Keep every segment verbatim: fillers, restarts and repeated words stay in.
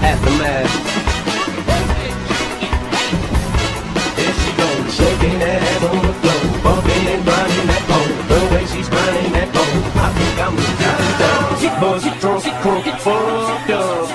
aftermath. There she goes, shaking that ass on the floor, bumping and grinding that pole. The way she's grinding that pole, I think I'm the down. She buzzed, drunk, crunk, fucked up.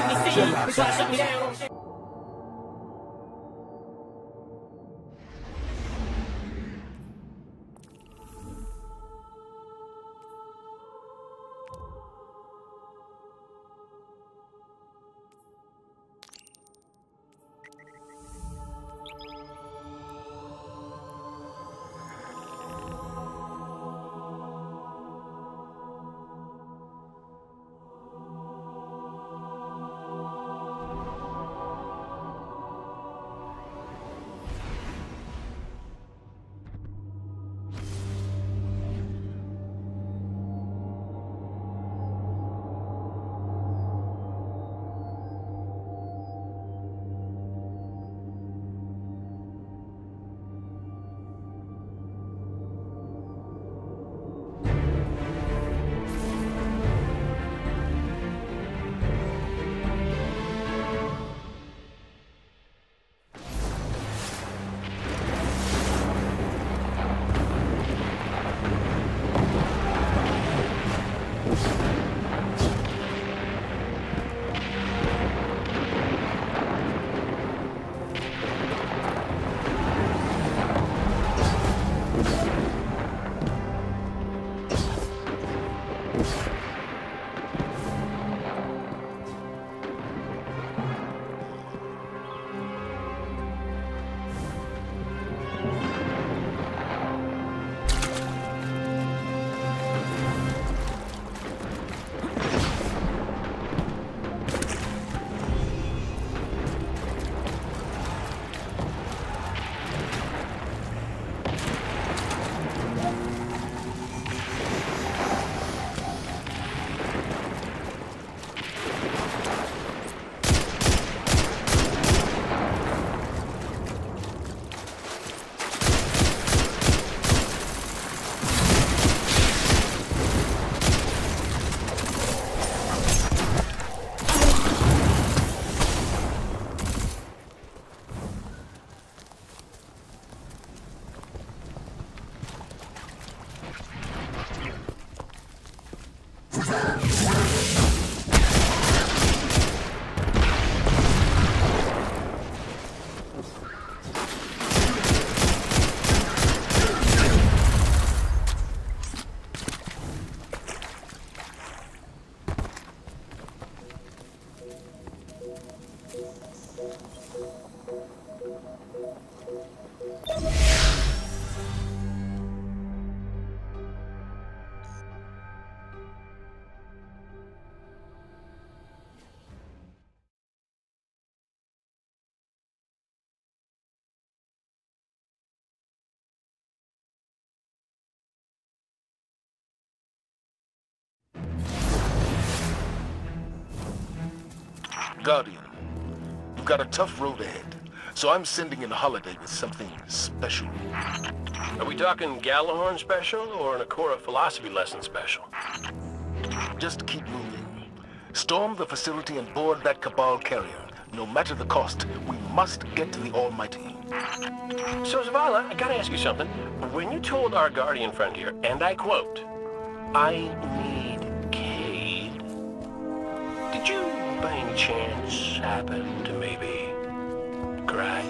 Guardian, you've got a tough road ahead, so I'm sending in Holiday with something special. Are we talking Gjallarhorn special or an Ikora philosophy lesson special? Just keep moving. Storm the facility and board that Cabal carrier. No matter the cost, we must get to the Almighty. So, Zavala, I gotta ask you something. When you told our Guardian friend here, and I quote, "I need Cayde," did you, by any chance, happen to maybe cry?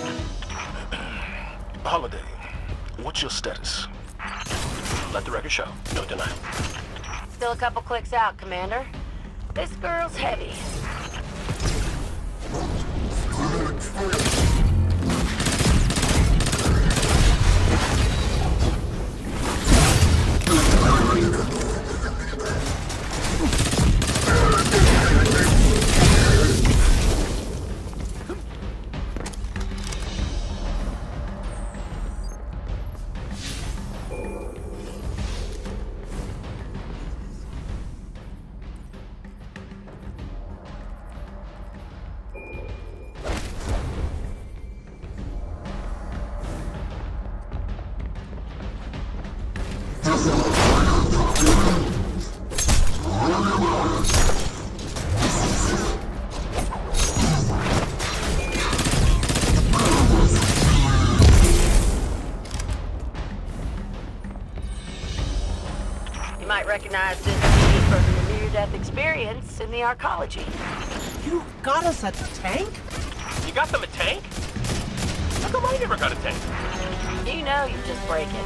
Holiday, what's your status? Let the record show. No denial. Still a couple clicks out, Commander. This girl's heavy. This is recognize this key from the near-death experience in the arcology. You got us a tank? You got them a tank? How come I never got a tank? You know you just break it.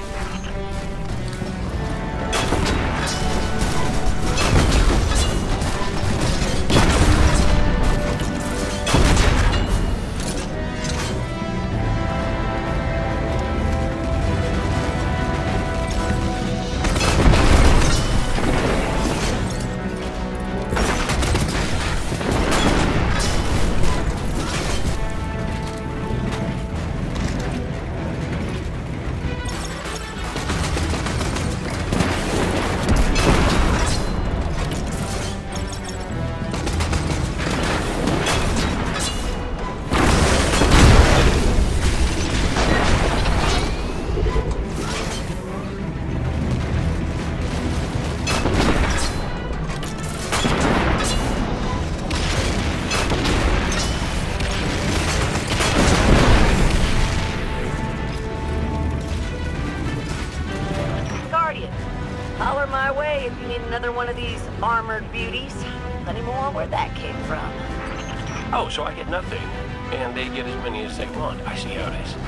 Holler my way if you need another one of these armored beauties. Plenty more where that came from. Oh, so I get nothing, and they get as many as they want. I see how it is.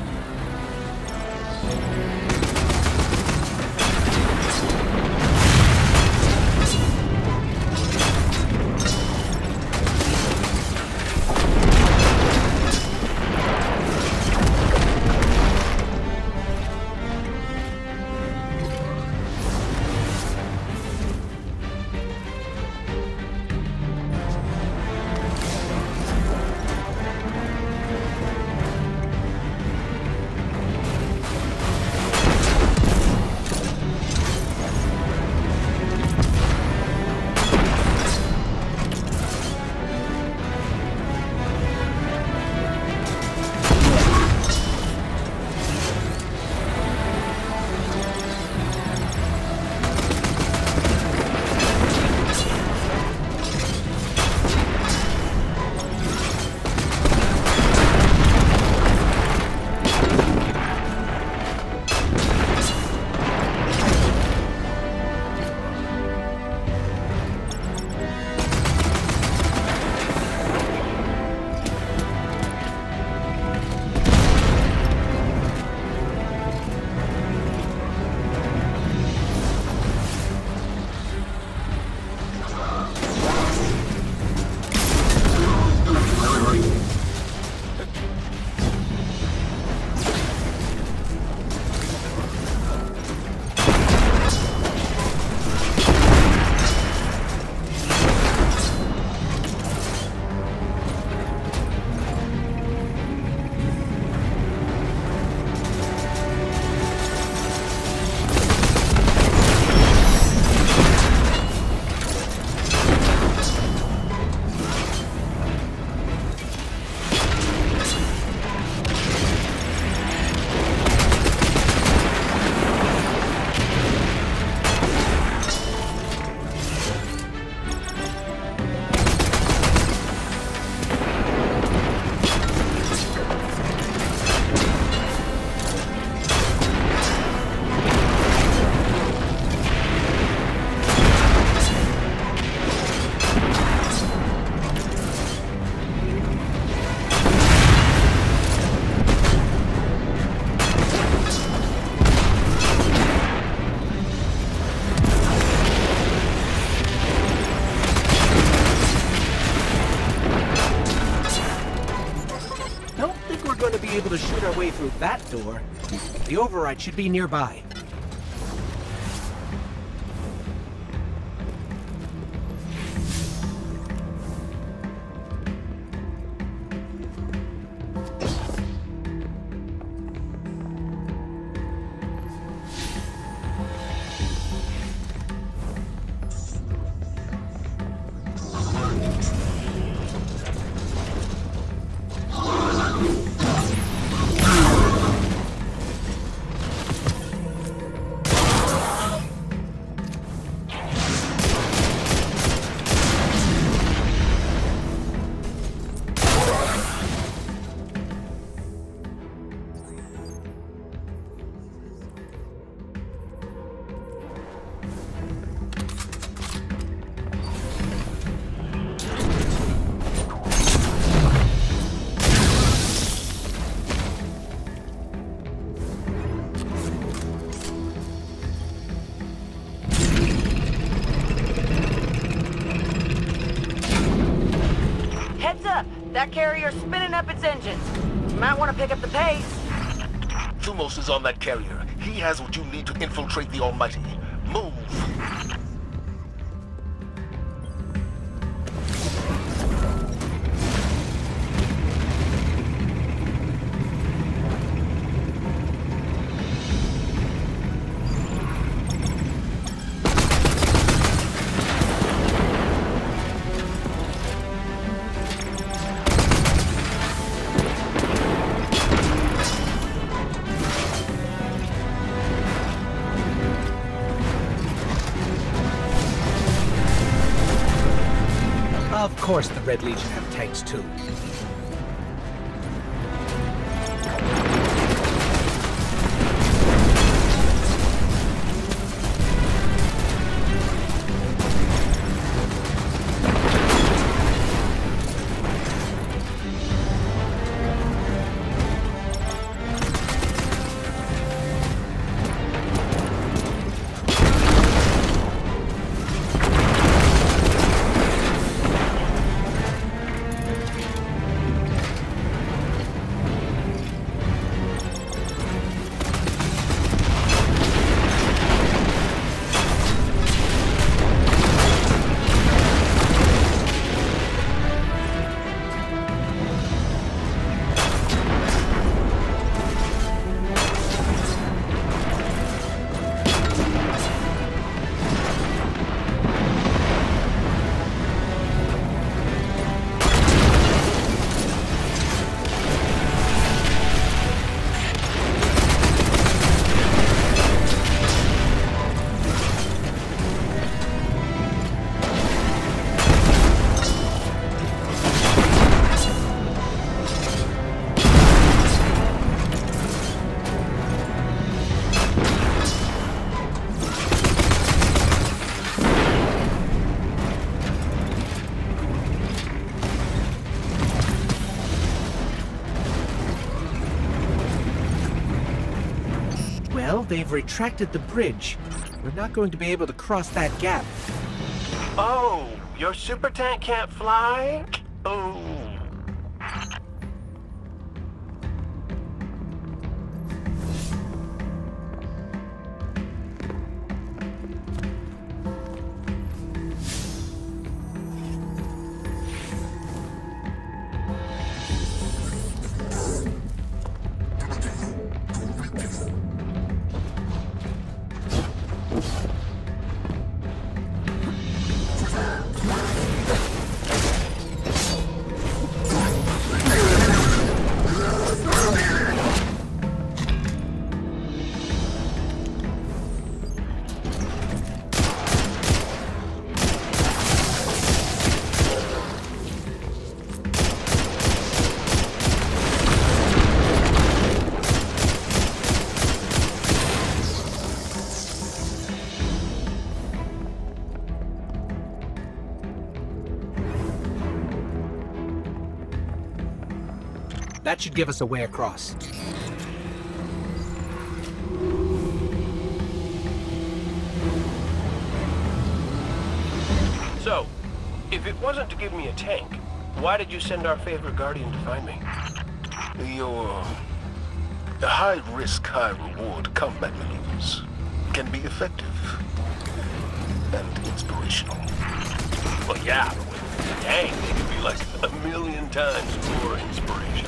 Able to shoot our way through that door. The override should be nearby. That carrier's spinning up its engines. You might want to pick up the pace. Thumos is on that carrier. He has what you need to infiltrate the Almighty. Move! Of course the Red Legion have tanks too. Well, they've retracted the bridge. We're not going to be able to cross that gap. Oh, your super tank can't fly? Oh. That should give us a way across. So, if it wasn't to give me a tank, why did you send our favorite Guardian to find me? Your high-risk, high-reward combat maneuvers can be effective and inspirational. Well, yeah, but with a tank, it could be like a million times more inspiration.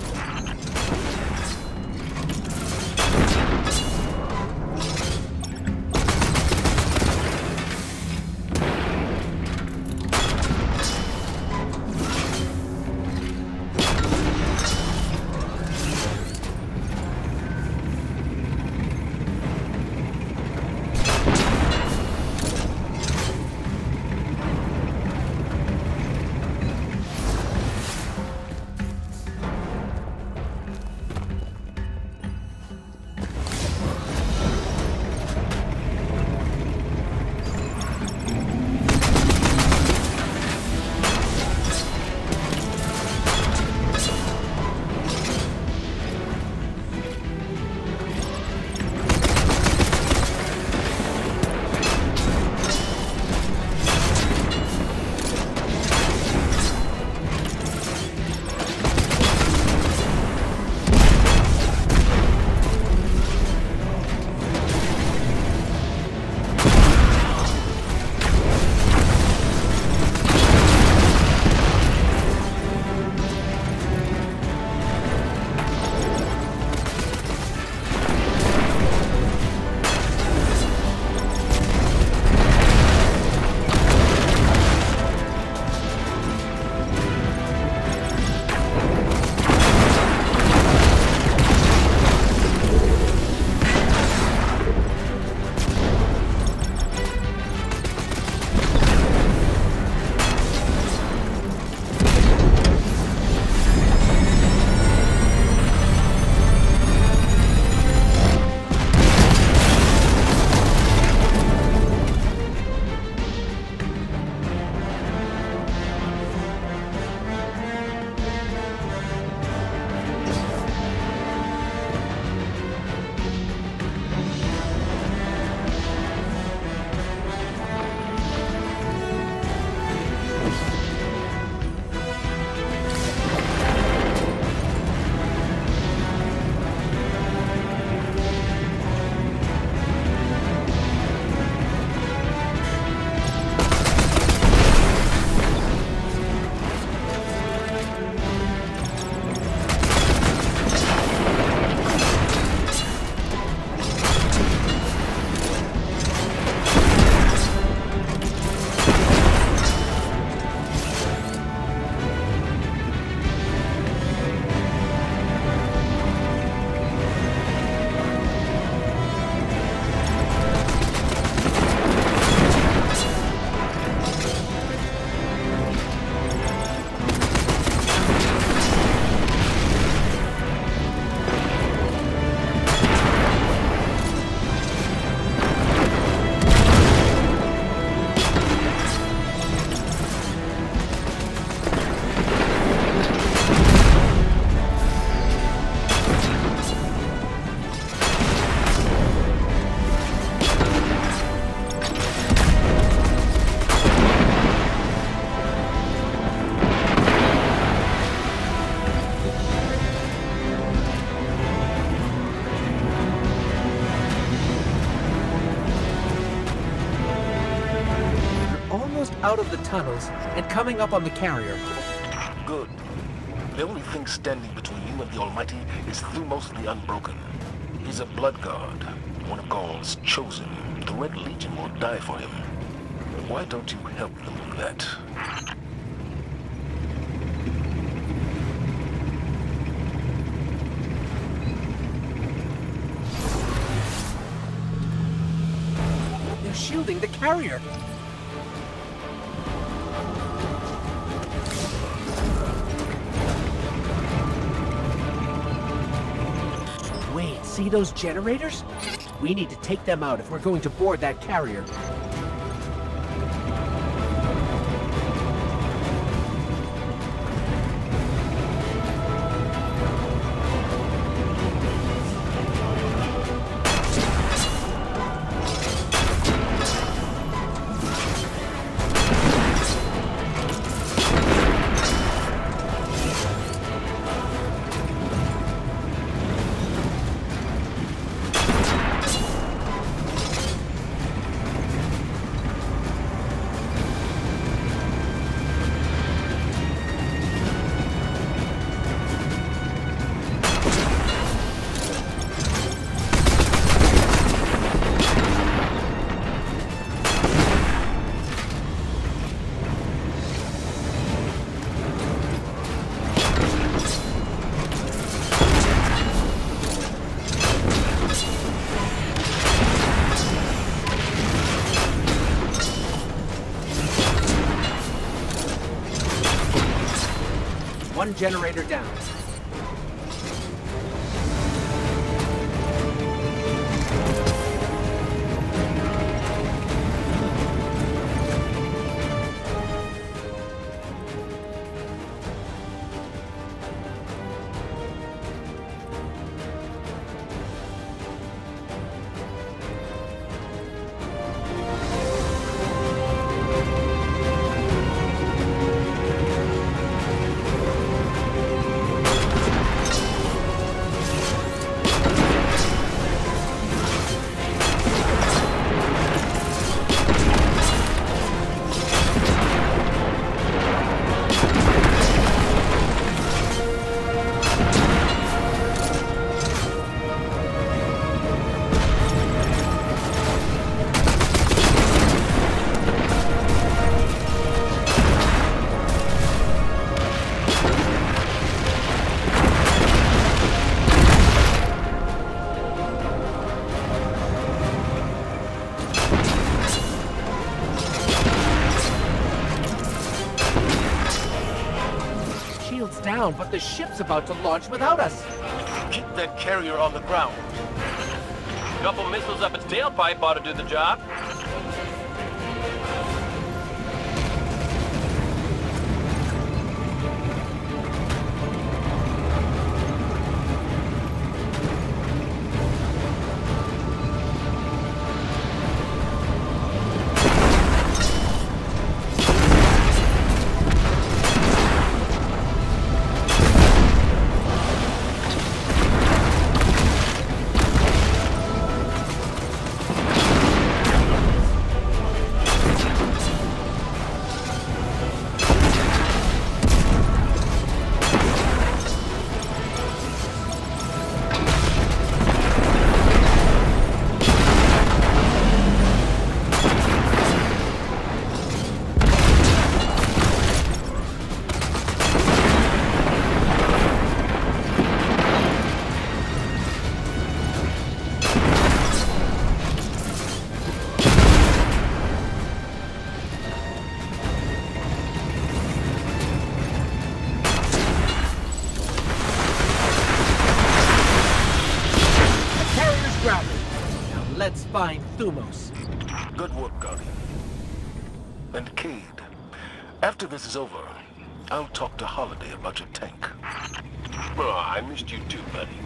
out of the tunnels and coming up on the carrier. Good. The only thing standing between you and the Almighty is Thumos the Unbroken. He's a blood god, one of Gaul's chosen. The Red Legion will die for him. Why don't you help them with that? They're shielding the carrier. Wait, see those generators? We need to take them out if we're going to board that carrier. One generator down. Down, but the ship's about to launch without us. Keep that carrier on the ground. Couple missiles up its tailpipe ought to do the job. Let's find Thumos. Good work, Guardian. And Cade, after this is over, I'll talk to Holiday about your tank. Oh, I missed you too, buddy.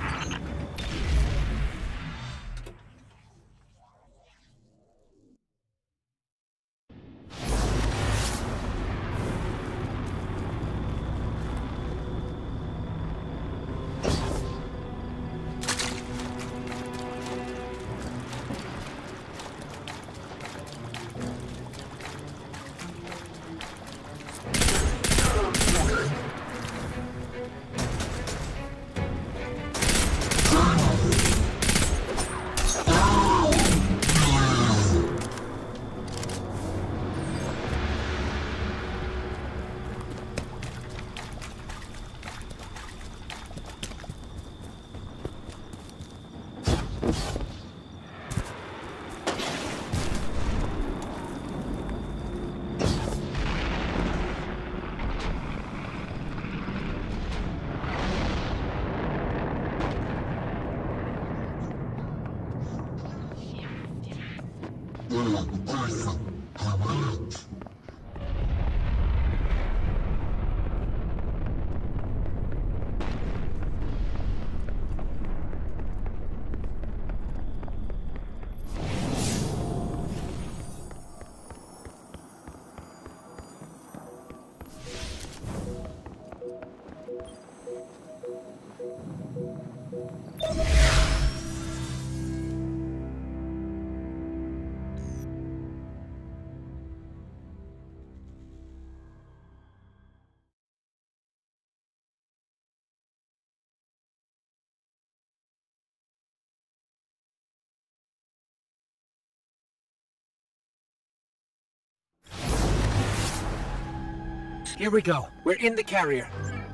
Here we go. We're in the carrier.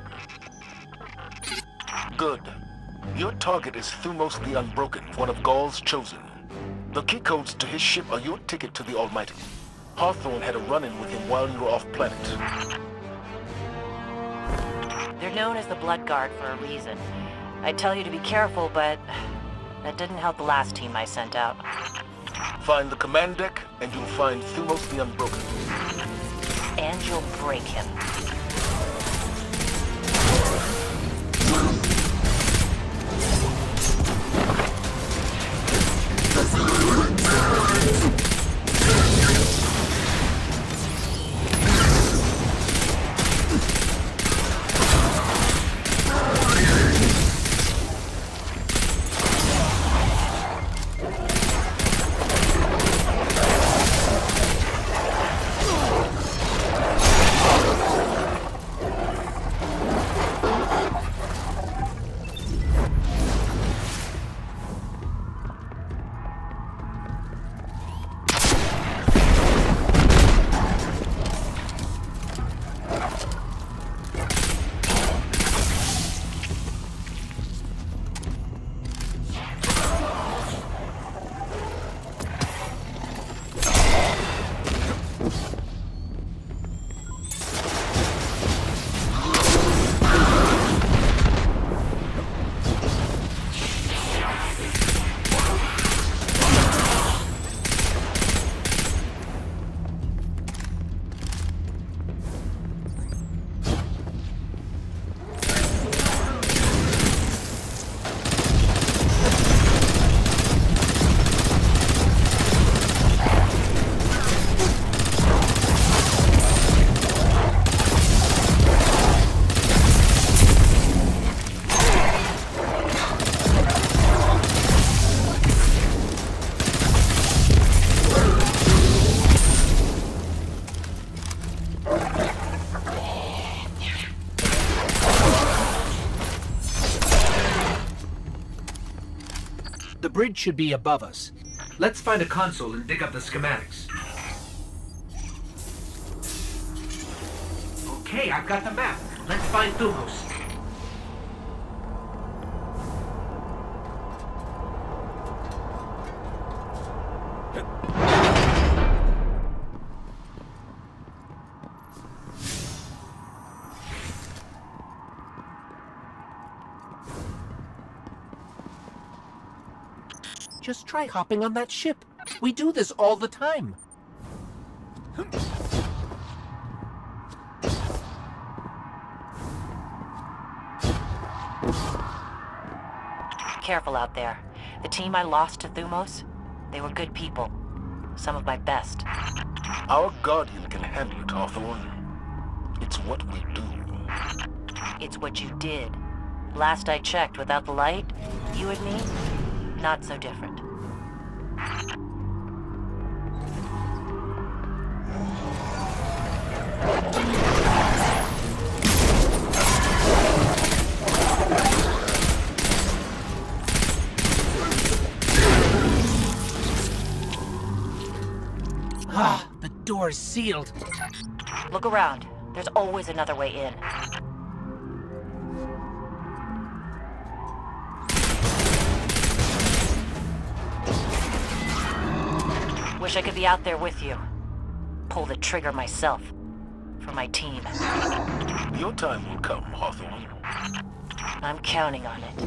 Good. Your target is Thumos the Unbroken, one of Gaul's chosen. The key codes to his ship are your ticket to the Almighty. Hawthorne had a run-in with him while you were off-planet. They're known as the Blood Guard for a reason. I'd tell you to be careful, but that didn't help the last team I sent out. Find the command deck, and you'll find Thumos the Unbroken. And you'll break him. The bridge should be above us. Let's find a console and dig up the schematics. Okay, I've got the map. Let's find Thumos. Just try hopping on that ship. We do this all the time. Careful out there. The team I lost to Thumos, they were good people. Some of my best. Our Guardian can handle it, Hawthorne. It's what we do. It's what you did. Last I checked, without the light, you and me, not so different. Ah, the door is sealed. Look around. There's always another way in. Wish I could be out there with you. Pull the trigger myself. For my team. Your time will come, Hawthorne. I'm counting on it.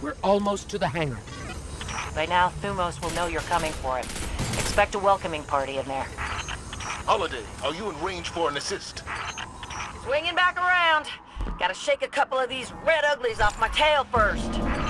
We're almost to the hangar. By now, Thumos will know you're coming for him. Expect a welcoming party in there. Holiday, are you in range for an assist? Swinging back around. Gotta shake a couple of these red uglies off my tail first.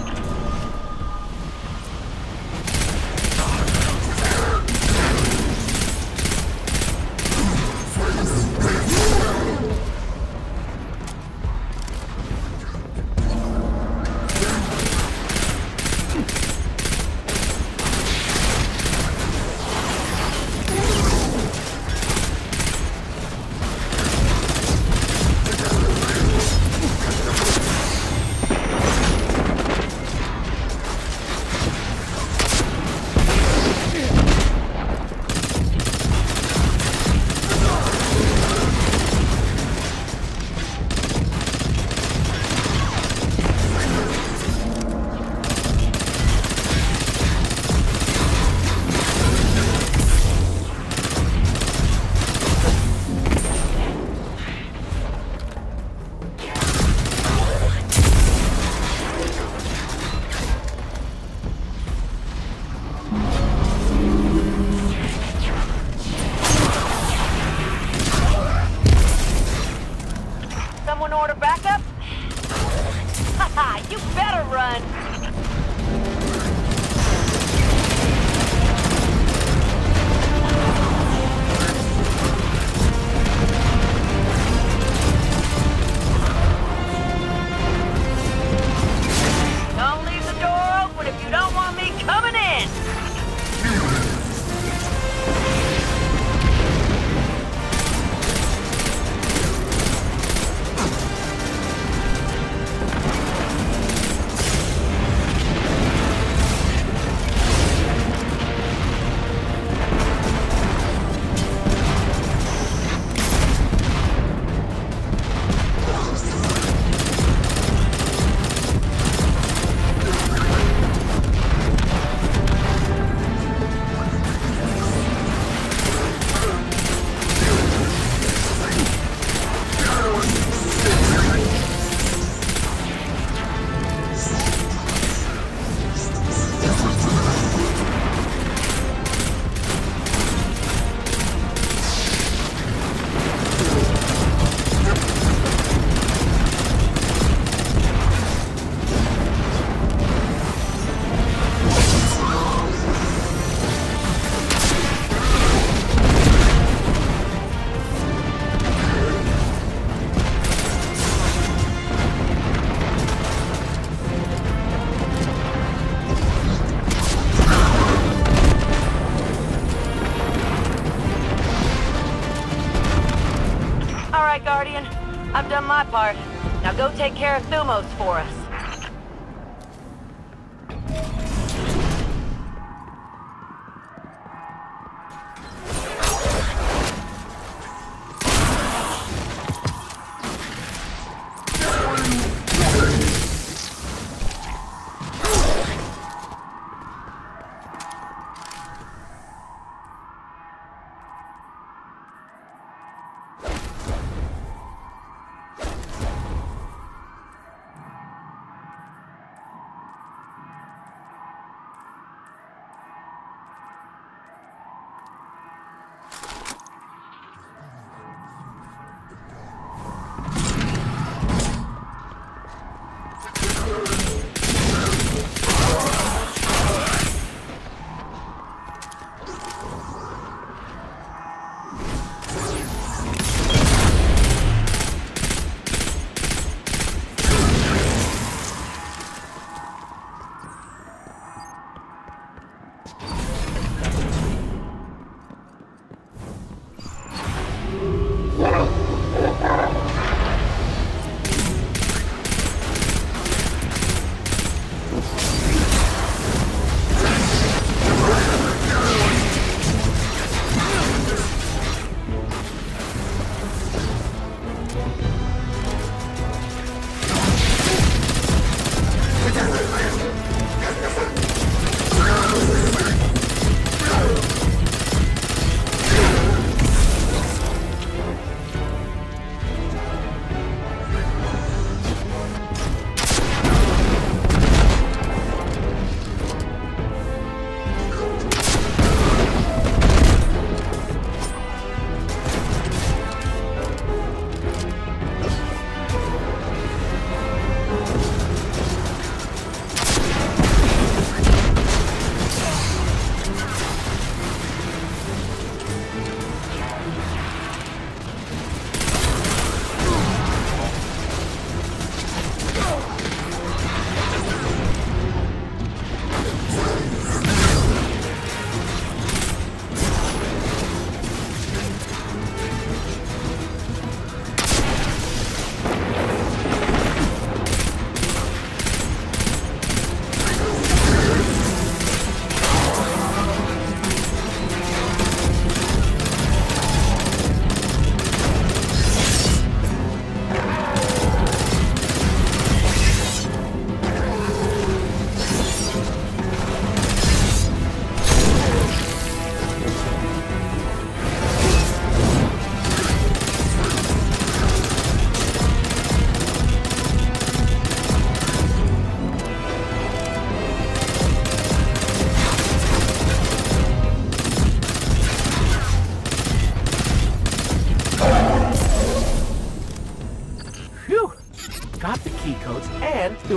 Order backup? Haha, you better run! Don't leave the door open if you don't want me coming in! Guardian, I've done my part. Now go take care of Thumos for us.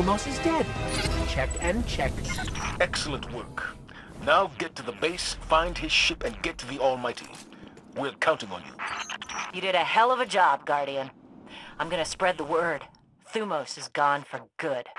Thumos is dead. Check and check. Excellent work. Now get to the base, find his ship, and get to the Almighty. We're counting on you. You did a hell of a job, Guardian. I'm gonna spread the word. Thumos is gone for good.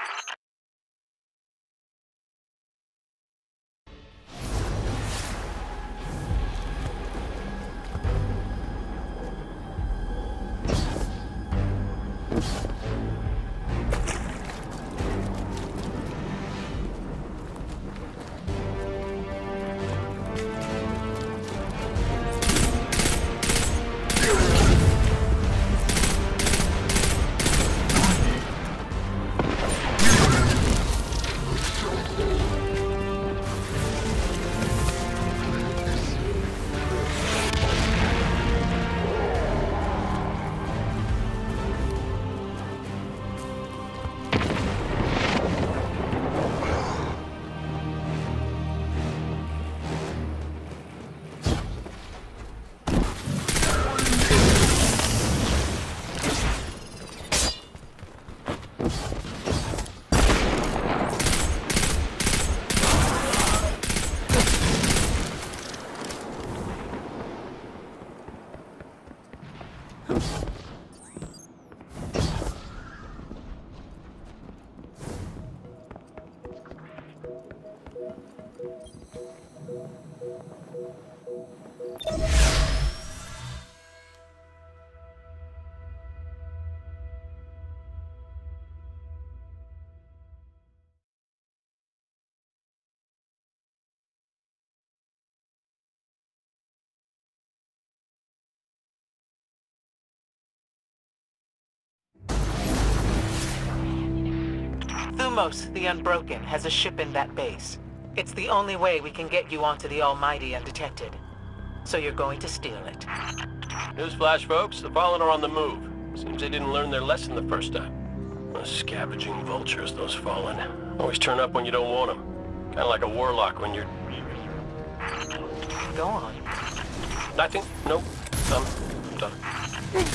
Thumos, the Unbroken, has a ship in that base. It's the only way we can get you onto the Almighty undetected. So you're going to steal it. Newsflash, folks. The Fallen are on the move. Seems they didn't learn their lesson the first time. Those scavenging vultures, those Fallen. Always turn up when you don't want them. Kind of like a warlock when you're... Go on. Nothing? Nope. I'm done.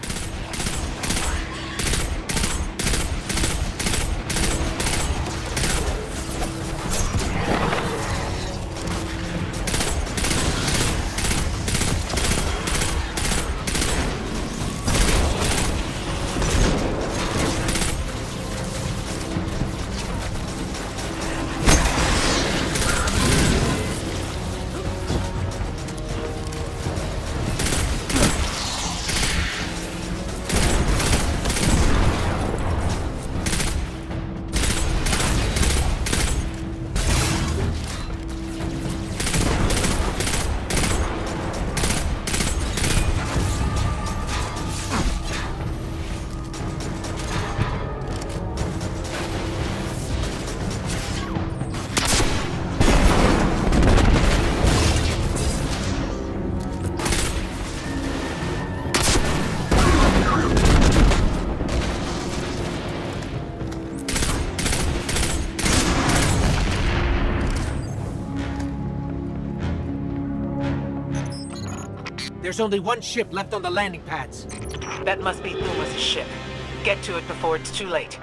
There's only one ship left on the landing pads. That must be Thumos' ship. Get to it before it's too late.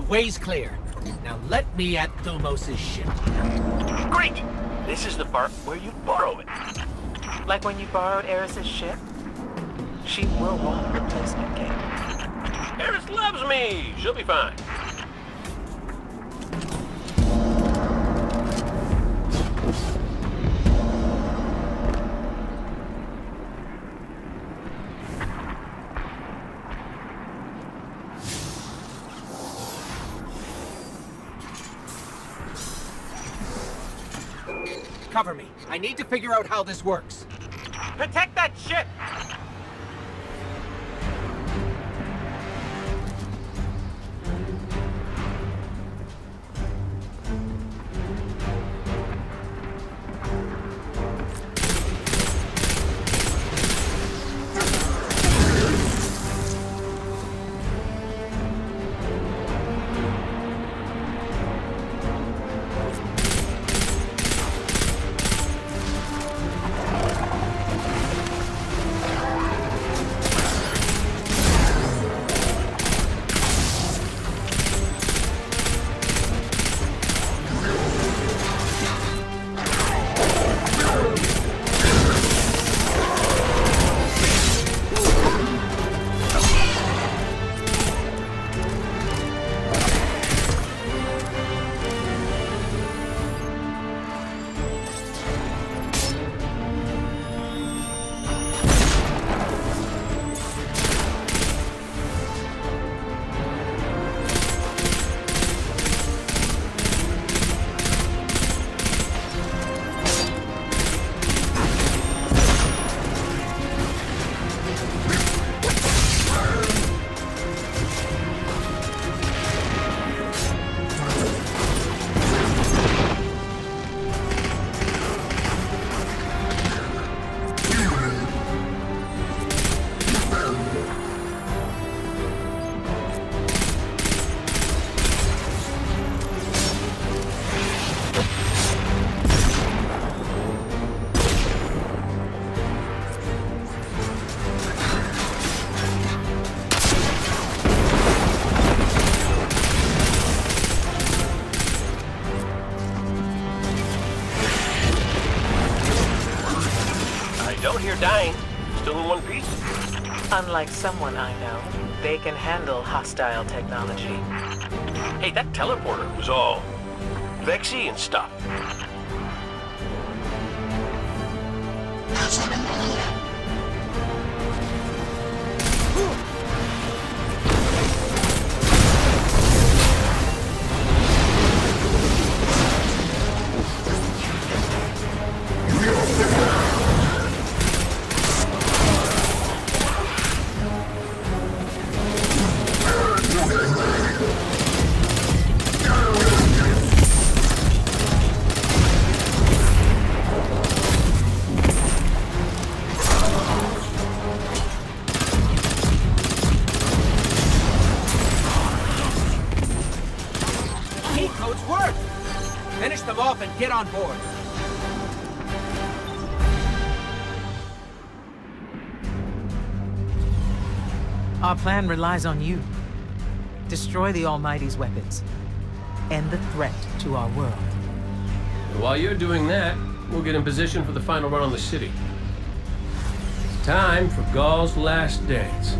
way's clear. Now let me at Thumos' ship. Great! This is the part where you borrow it. Like when you borrowed Eris's ship? She will want a replacement kit. Eris loves me! She'll be fine. Cover me. I need to figure out how this works. Protect that ship! Dying. Still in one piece? Unlike someone I know, they can handle hostile technology. Hey, that teleporter was all Vexy and stuff. Finish them off and get on board. Our plan relies on you. Destroy the Almighty's weapons. End the threat to our world. While you're doing that, we'll get in position for the final run on the city. It's time for Ghaul's last dance.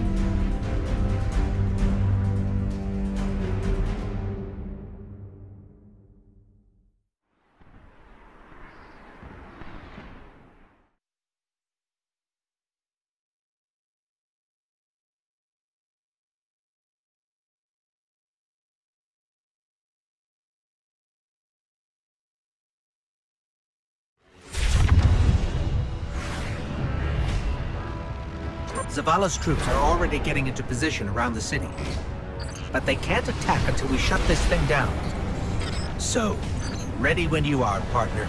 Zavala's troops are already getting into position around the city. But they can't attack until we shut this thing down. So, ready when you are, partner.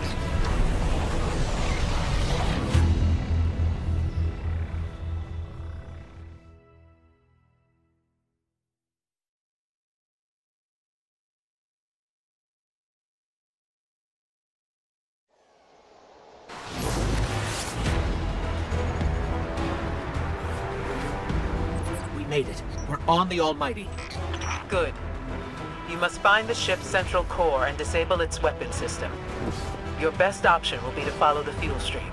Made it. We're on the Almighty. Good. You must find the ship's central core and disable its weapon system. Your best option will be to follow the fuel stream.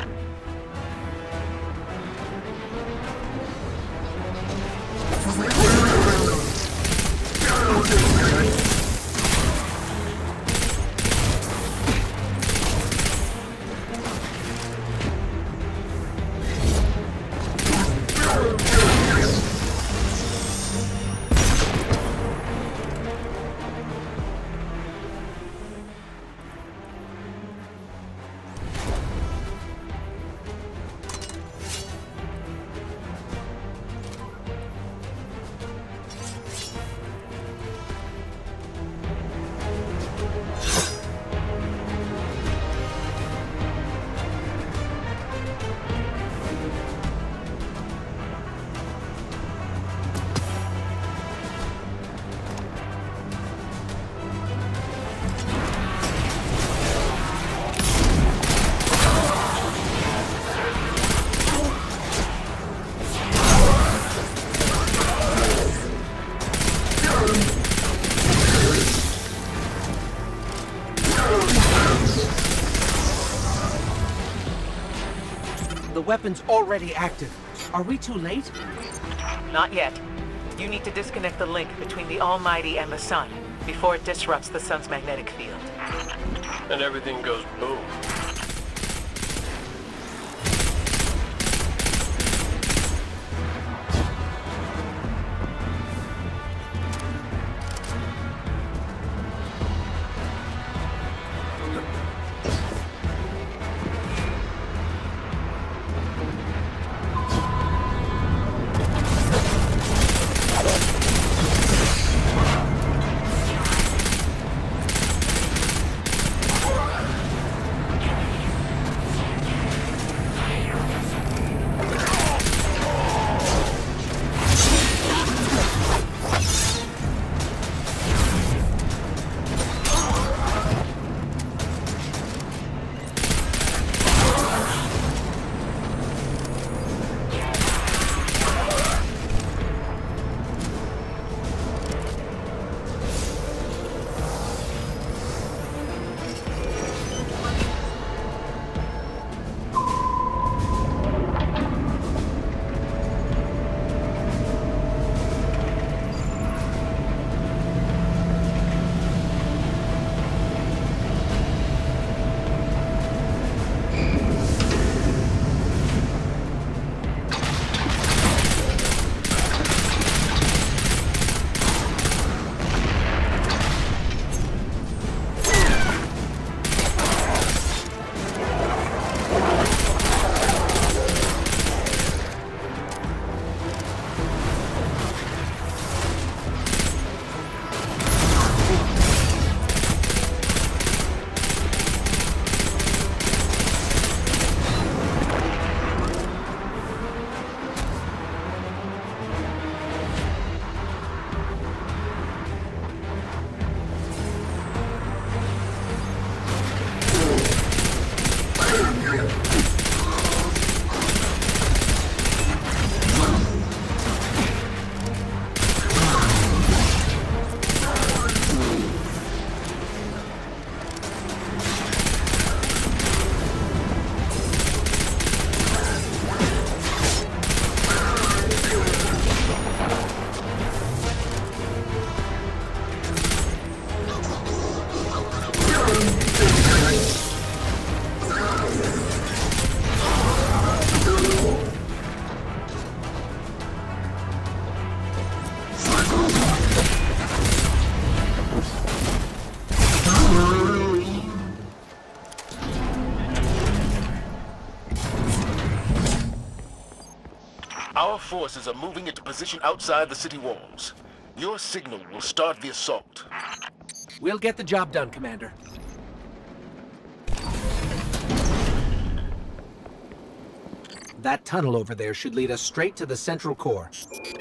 The weapon's already active. Are we too late? Not yet. You need to disconnect the link between the Almighty and the Sun before it disrupts the Sun's magnetic field. And everything goes boom. Our forces are moving into position outside the city walls. Your signal will start the assault. We'll get the job done, Commander. That tunnel over there should lead us straight to the central core.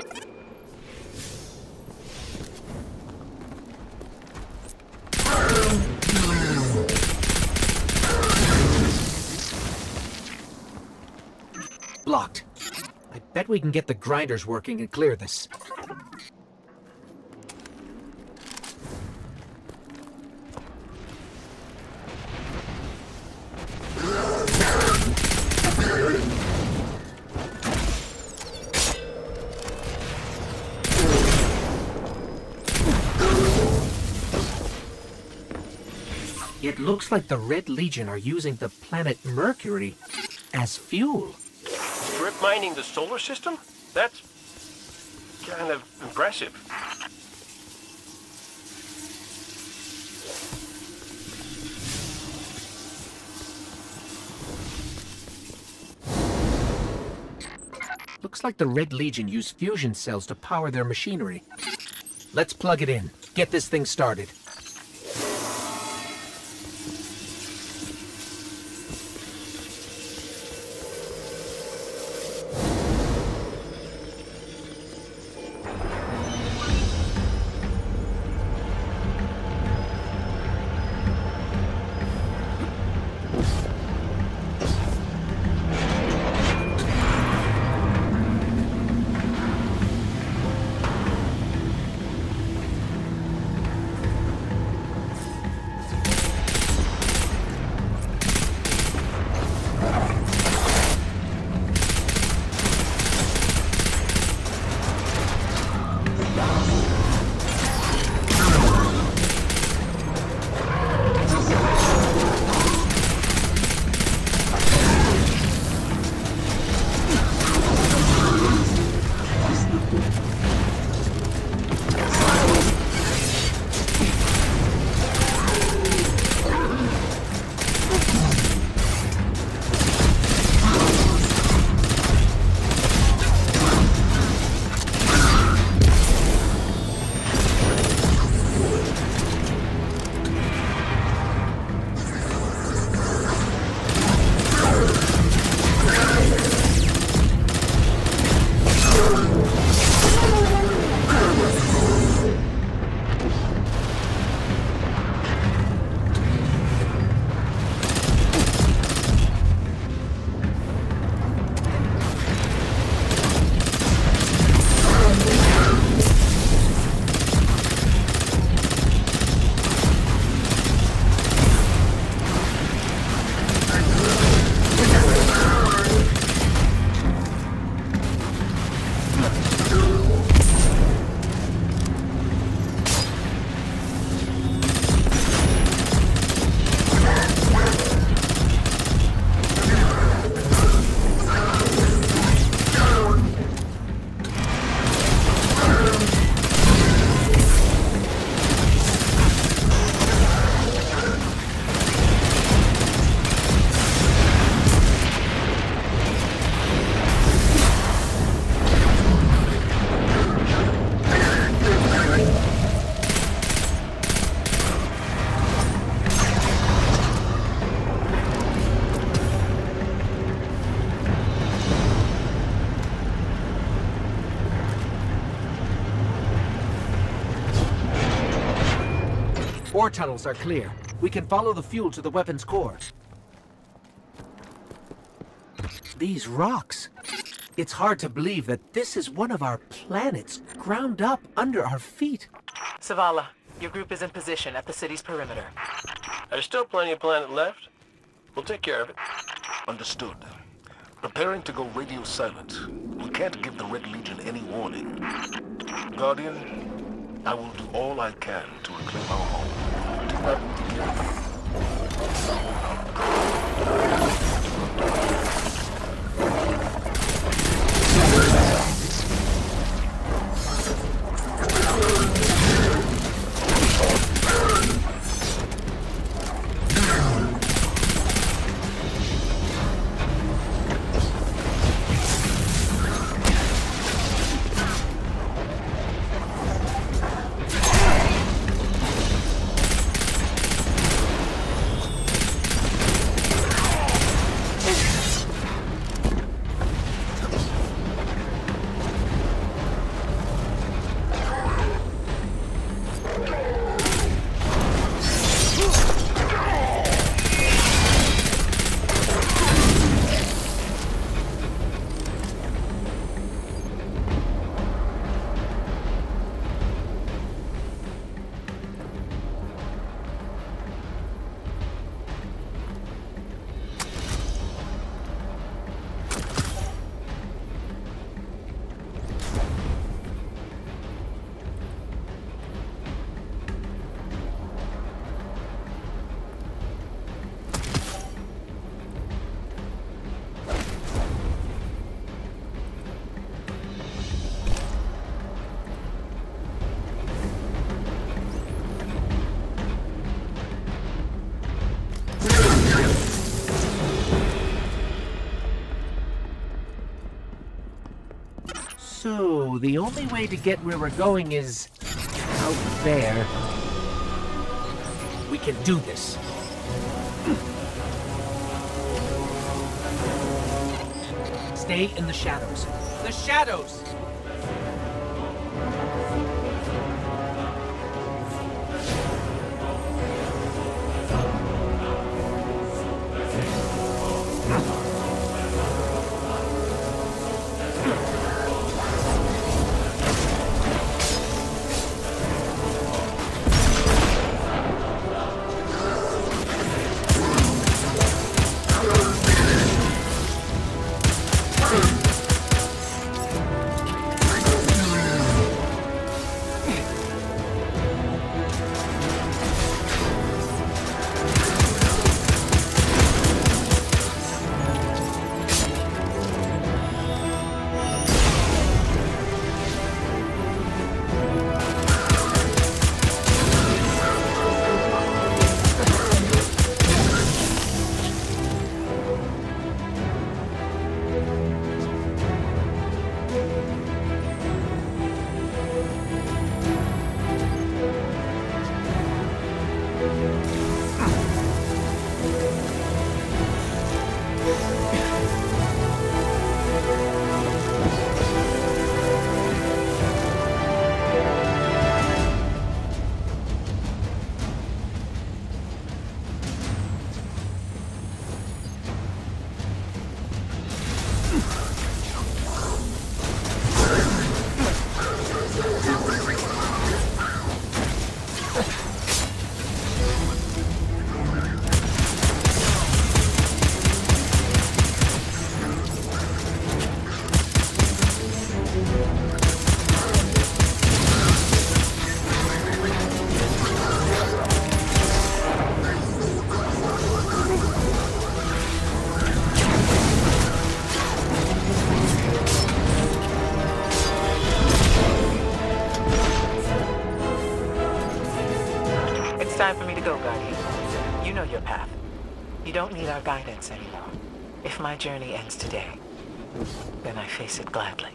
Blocked. I bet we can get the grinders working and clear this. It looks like the Red Legion are using the planet Mercury as fuel. Strip mining the solar system? That's kind of impressive. Looks like the Red Legion use fusion cells to power their machinery. Let's plug it in. Get this thing started. Ore tunnels are clear. We can follow the fuel to the weapon's core. These rocks. It's hard to believe that this is one of our planets ground up under our feet. Zavala, your group is in position at the city's perimeter. There's still plenty of planet left. We'll take care of it. Understood. Preparing to go radio silent. We can't give the Red Legion any warning. Guardian, I will do all I can to reclaim our home. Do not So the only way to get where we're going is out there. We can do this. Stay in the shadows. The shadows! Time for me to go, Guardian. You know your path. You don't need our guidance anymore. If my journey ends today, then I face it gladly.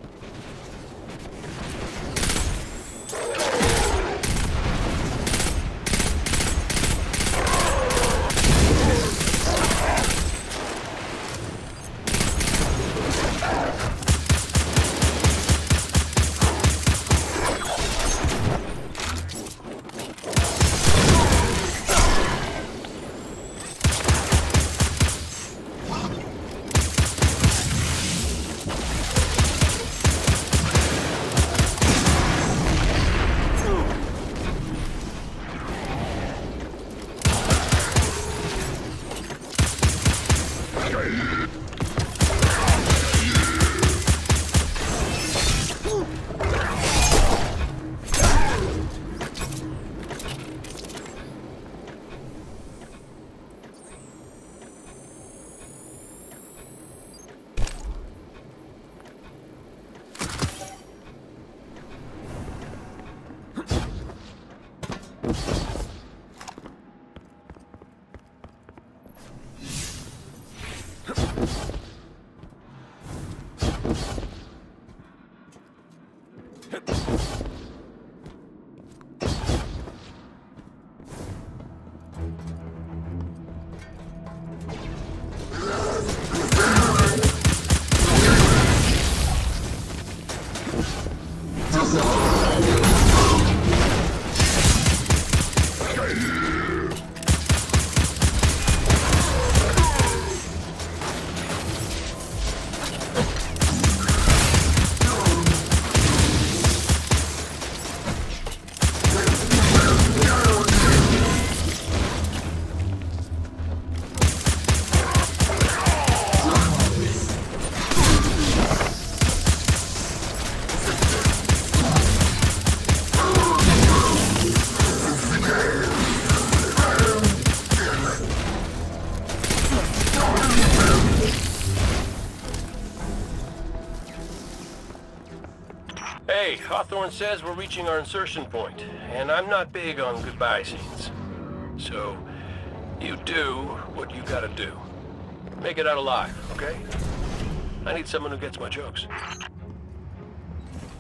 Hey, Hawthorne says we're reaching our insertion point, and I'm not big on goodbye scenes. So, you do what you gotta do. Make it out alive, okay? I need someone who gets my jokes.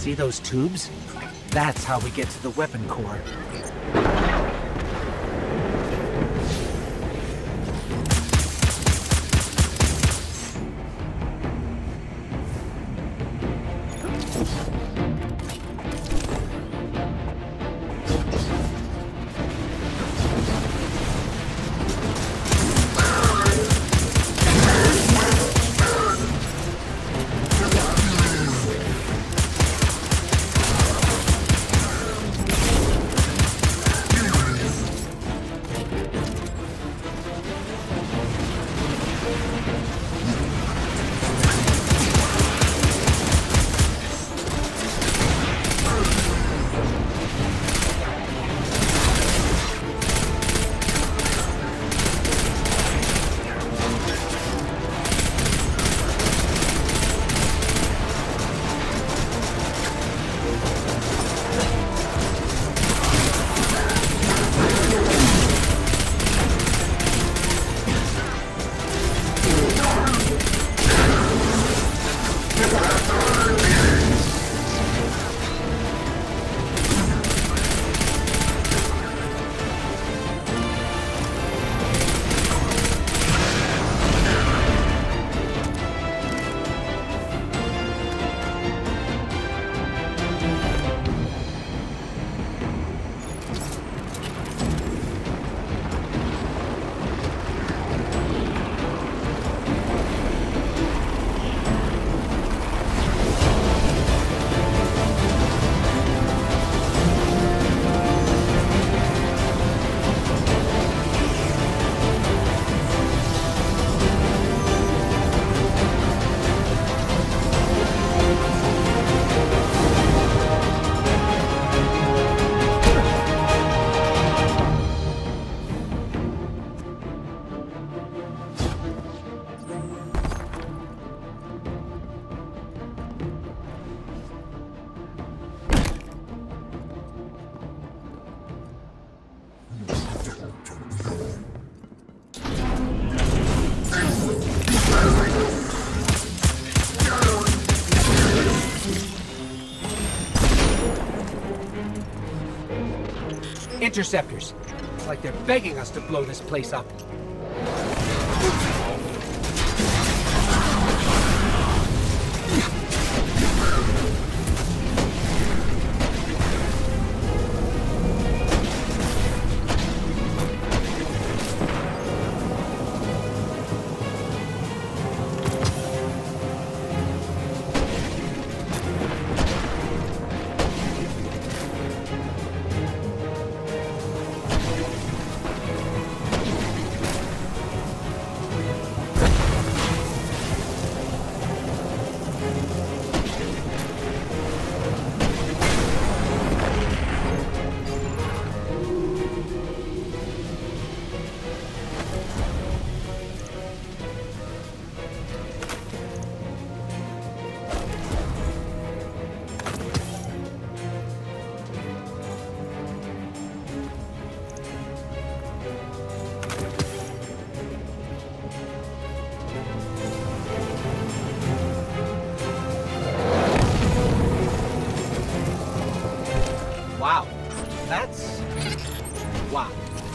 See those tubes? That's how we get to the weapon core. Interceptors. It's like they're begging us to blow this place up. Wow. That's... wow.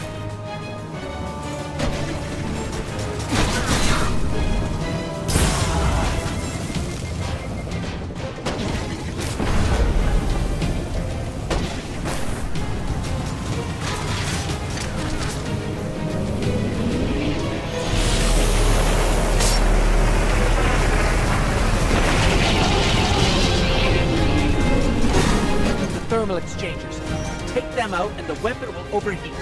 Thermal exchangers. Take them out and the weapon will overheat.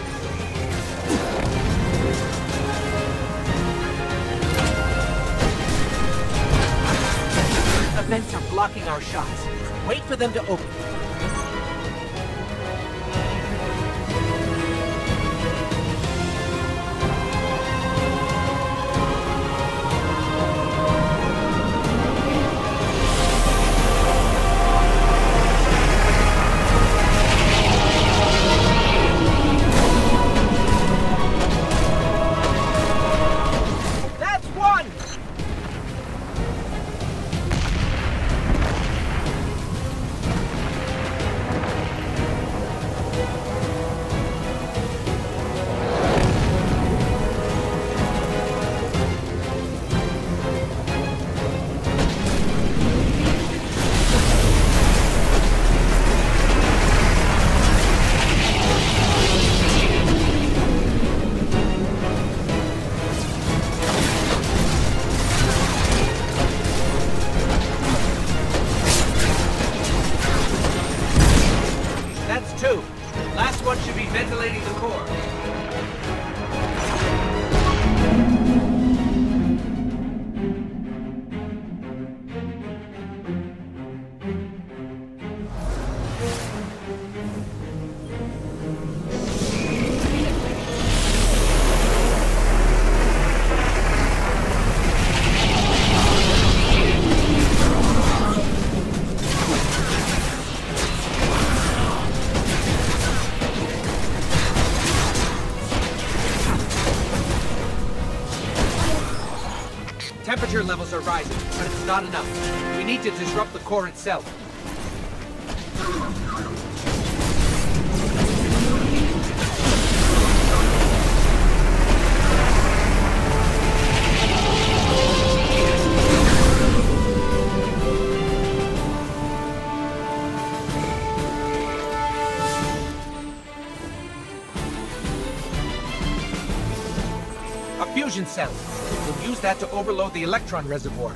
The vents are blocking our shots. Wait for them to open. temperature levels are rising, but it's not enough. We need to disrupt the core itself. A fusion cell. We'll use that to overload the electron reservoir.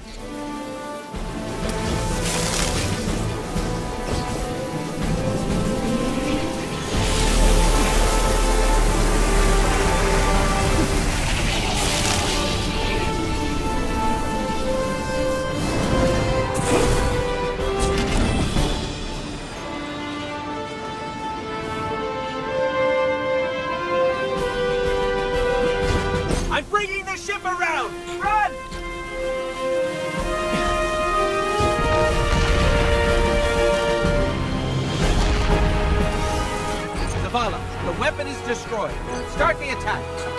I'm bringing the ship around! Run! Zavala, the weapon is destroyed. Start the attack.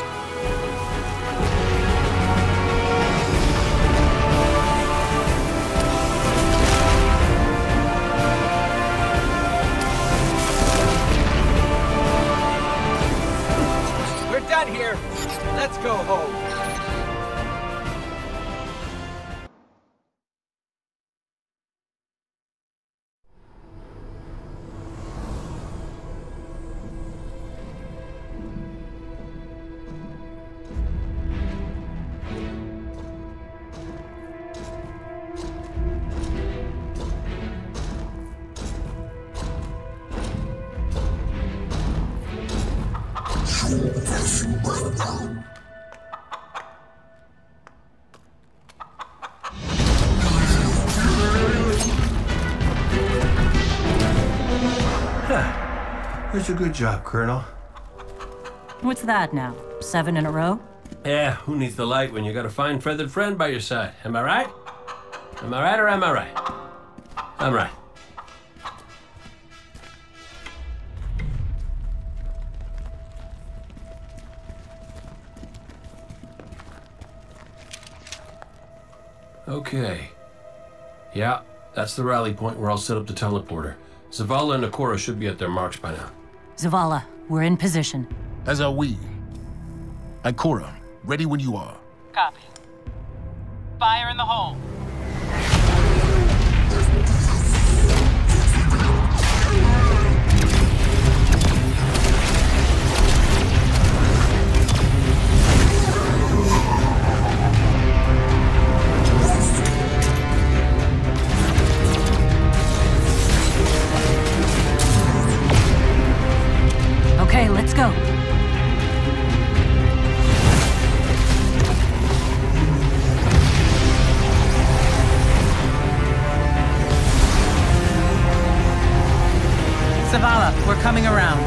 We're done here. Let's go home. That's a good job, Colonel. What's that now? Seven in a row? Yeah, who needs the light when you got a fine feathered friend by your side? Am I right? Am I right or am I right? I'm right. Okay. Yeah, that's the rally point where I'll set up the teleporter. Zavala and Ikora should be at their marks by now. Zavala, we're in position. As are we. Ikora, ready when you are. Copy. Fire in the hole. Okay, let's go. Zavala, we're coming around.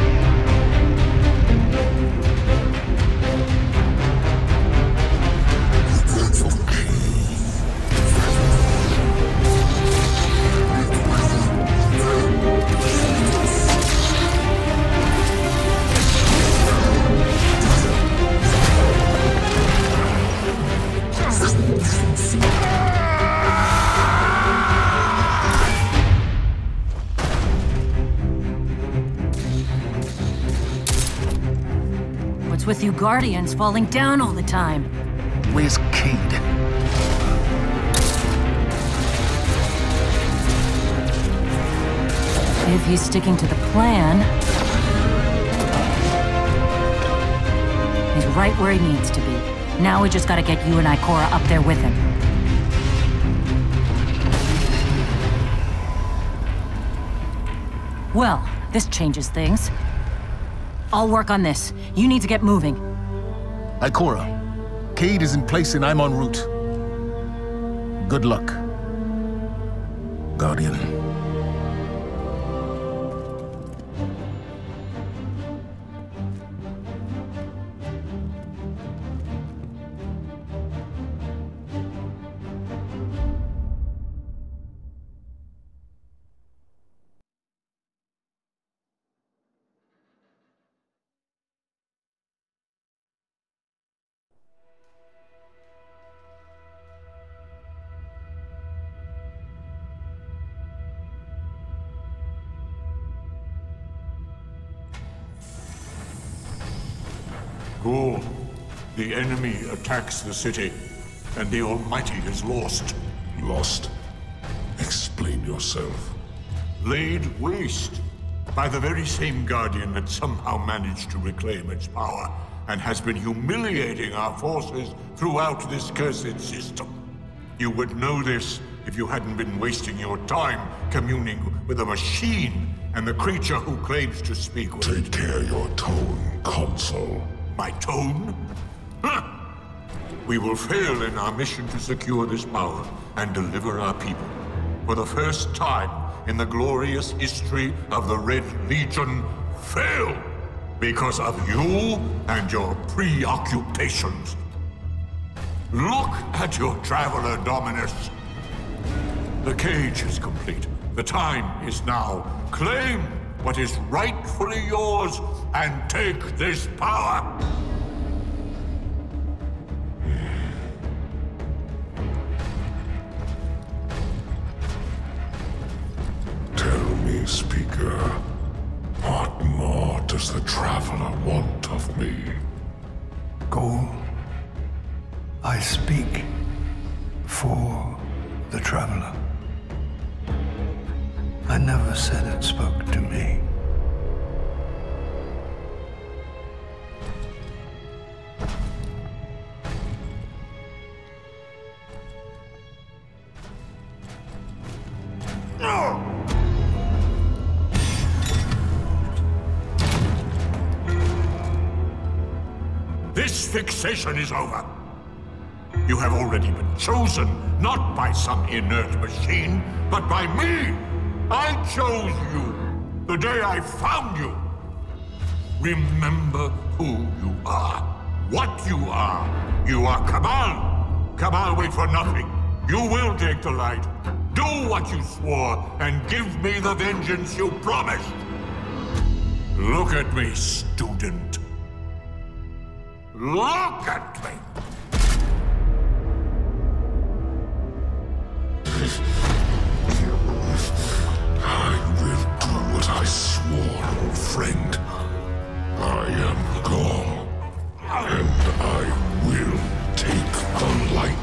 What's with you Guardians falling down all the time? Where's Cayde? If he's sticking to the plan, he's right where he needs to be. Now we just gotta get you and Ikora up there with him. Well, this changes things. I'll work on this. You need to get moving. Ikora, Cayde is in place and I'm en route. Good luck, Guardian. Ghoul, the enemy attacks the city, and the Almighty is lost. Lost? Explain yourself. Laid waste by the very same Guardian that somehow managed to reclaim its power and has been humiliating our forces throughout this cursed system. You would know this if you hadn't been wasting your time communing with a machine and the creature who claims to speak with Take it. care your tone, Consul. My tone? Huh. We will fail in our mission to secure this power and deliver our people. For the first time in the glorious history of the Red Legion, fail because of you and your preoccupations. Look at your Traveler, Dominus. The cage is complete. The time is now. Claim what is rightfully yours and take this power. Tell me, Speaker, what more does the Traveler want of me? Ghoul, I speak for the Traveler. I never said it spoke to me. This fixation is over. You have already been chosen, not by some inert machine, but by me. I chose you the day I found you. Remember who you are, what you are. You are Cabal. Cabal wait for nothing. You will take the light. Do what you swore and give me the vengeance you promised. Look at me, student. Look at me! I will do what I swore, old friend. I am Ghaul, and I will take the light.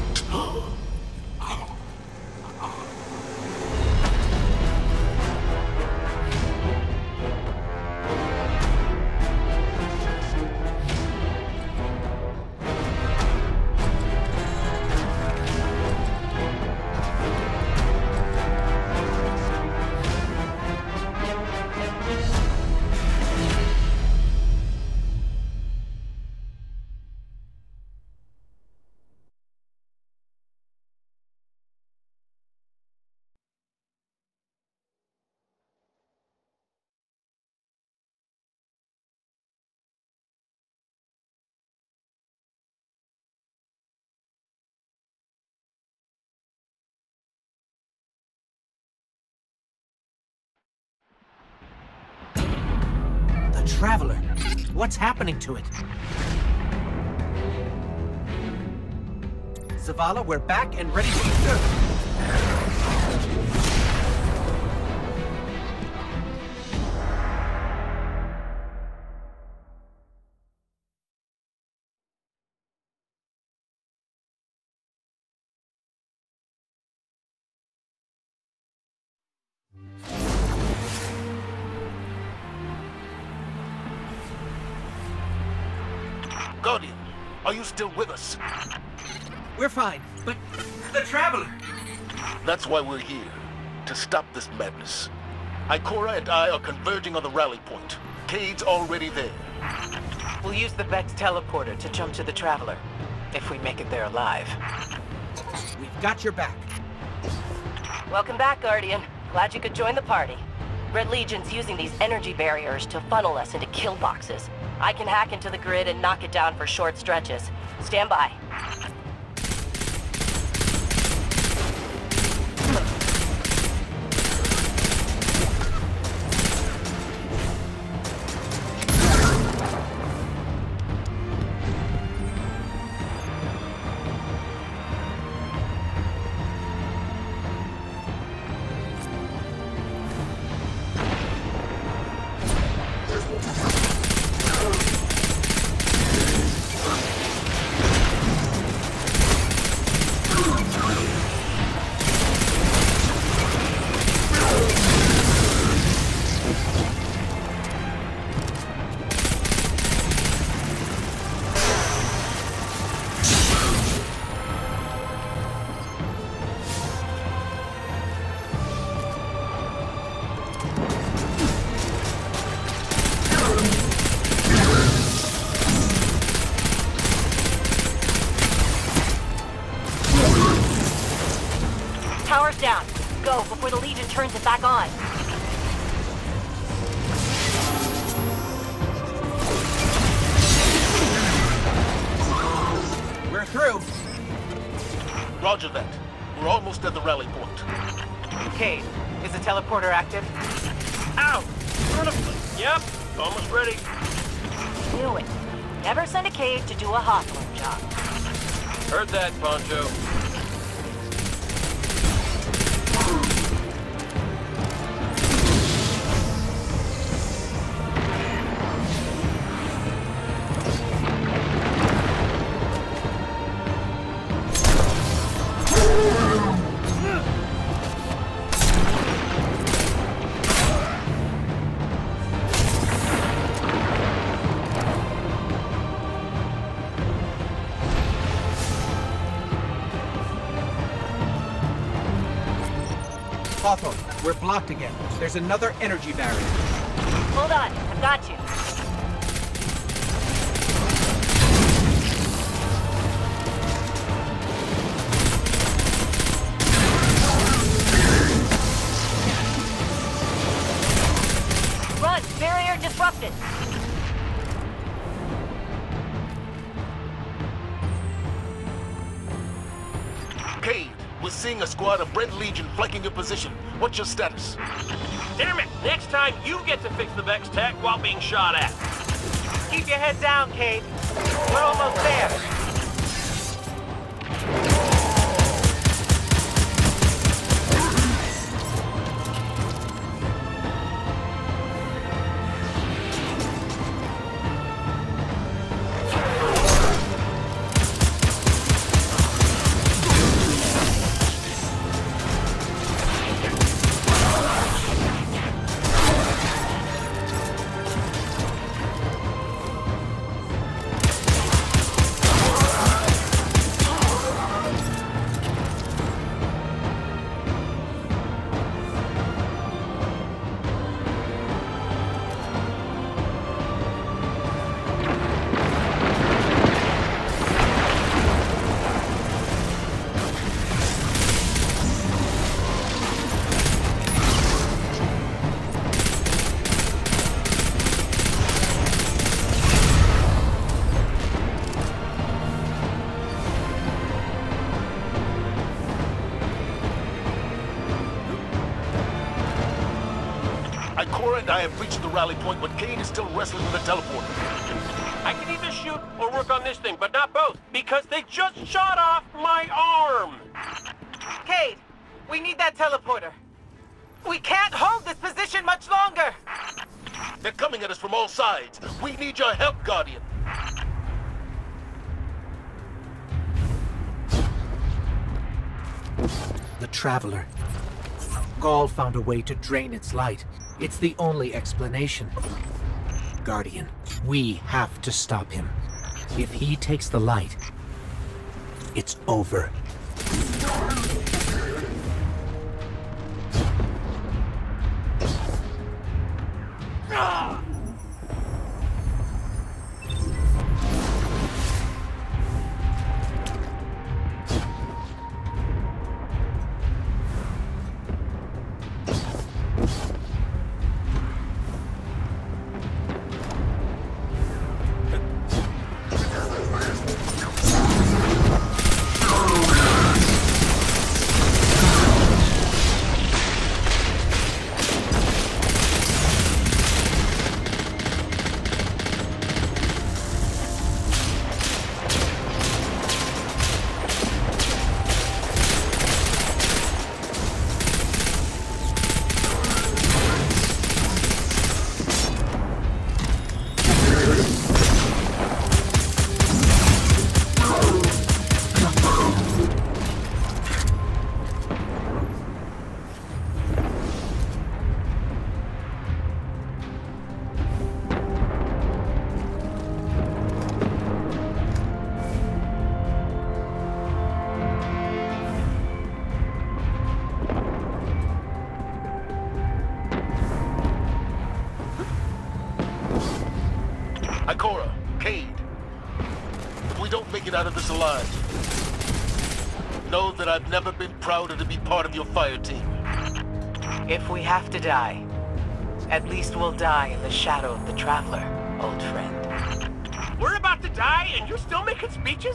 The Traveler. What's happening to it? Zavala, we're back and ready to serve. Guardian, are you still with us? We're fine, but the Traveler! That's why we're here, to stop this madness. Ikora and I are converging on the rally point. Cade's already there. We'll use the Vex teleporter to jump to the Traveler, if we make it there alive. We've got your back. Welcome back, Guardian. Glad you could join the party. Red Legion's using these energy barriers to funnel us into kill boxes. I can hack into the grid and knock it down for short stretches. Stand by. tower's down. Go before the Legion turns it back on. We're through. Roger that. We're almost at the rally point. Cade, is the teleporter active? Ow! Son of a- Yep, almost ready. Knew it. Never send a Cade to do a Hawthorne job. Heard that, Poncho. Hawthorne, we're blocked again. There's another energy barrier. Hold on, I've got you. Run! Barrier disrupted! Cade, we're seeing a squad of Red Legion flanking your position. What's your status? Damn it! Next time you get to fix the Vex tech while being shot at. Keep your head down, Cade. We're almost there. Ikora and I have reached the rally point, but Cade is still wrestling with the teleporter. I can either shoot or work on this thing, but not both, because they just shot off my arm! Cade, we need that teleporter. We can't hold this position much longer. They're coming at us from all sides. We need your help, Guardian. The Traveler. Gaul found a way to drain its light. It's the only explanation. Guardian, we have to stop him. If he takes the light, it's over. Ikora, Cade. If we don't make it out of this alive, know that I've never been prouder to be part of your fire team. If we have to die, at least we'll die in the shadow of the Traveler, old friend. We're about to die and you're still making speeches?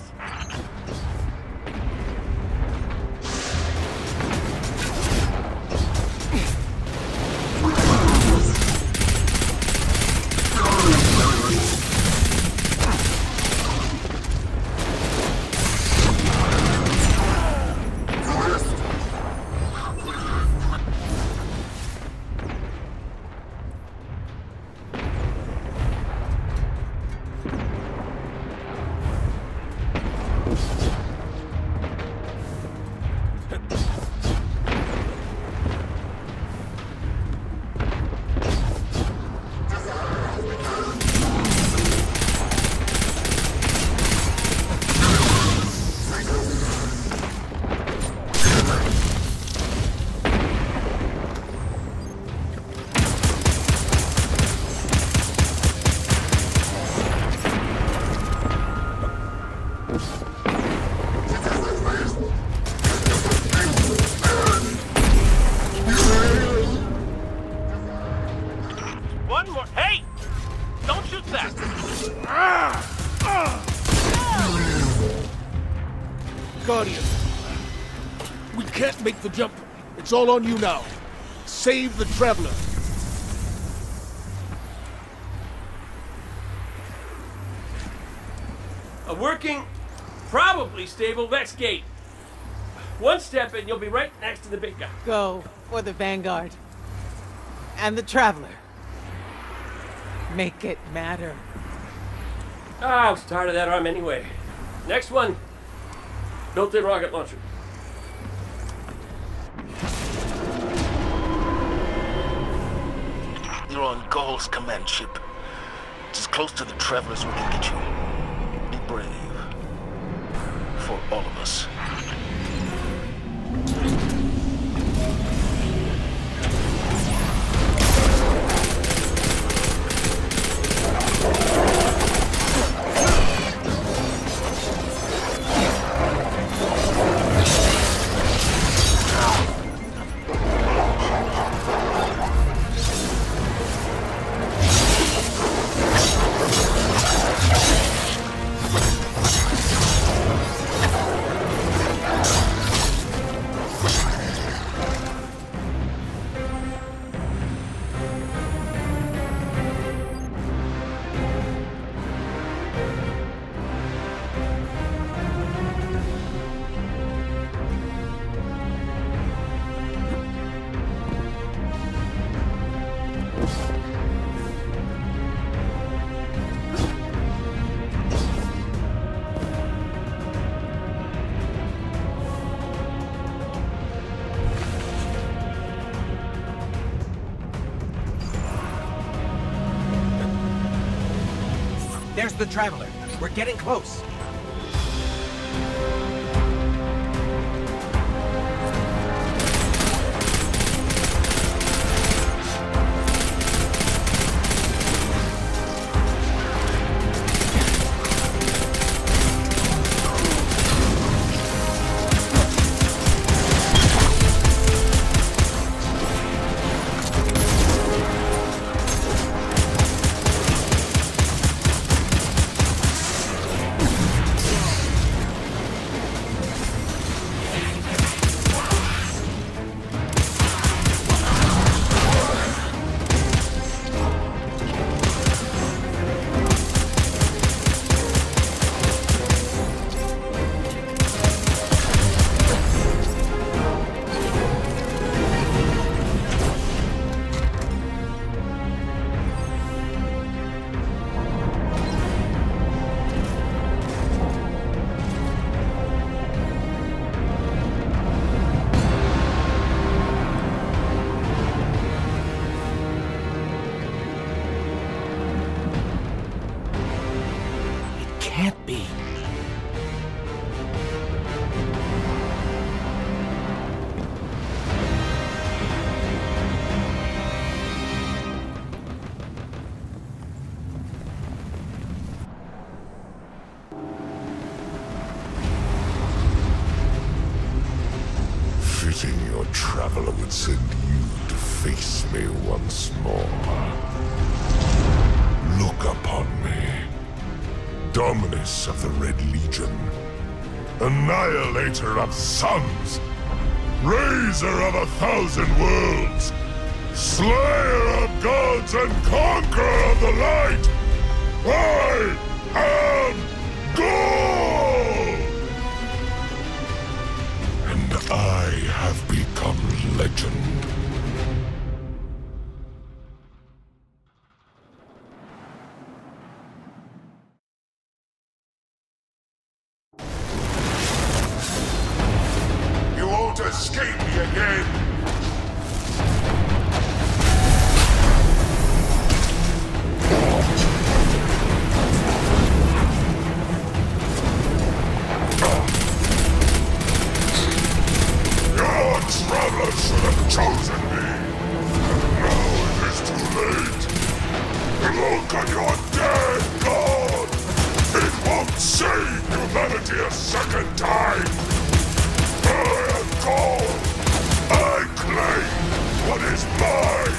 Guardian, we can't make the jump. It's all on you now. Save the Traveler. A working, probably stable Vex gate. One step and you'll be right next to the big guy. Go for the Vanguard. And the Traveler. Make it matter. Ah, I was tired of that arm anyway. Next one. Built-in rocket launcher. You're on Gaul's command ship. It's as close to the Traveler as we can get you. Be brave. For all of us. There's the Traveler. We're getting close. fitting your traveler would send you to face me once more. Look upon me. Dominus of the Red Legion. Annihilator of suns. Raiser of a thousand worlds. Slayer of gods and conqueror of the light. I am Gaul! And I have become legend. You won't escape me again! Traveler should have chosen me. Now it is too late. Look at your dead god. It won't save humanity a second time. I am Gaul. I claim what is mine.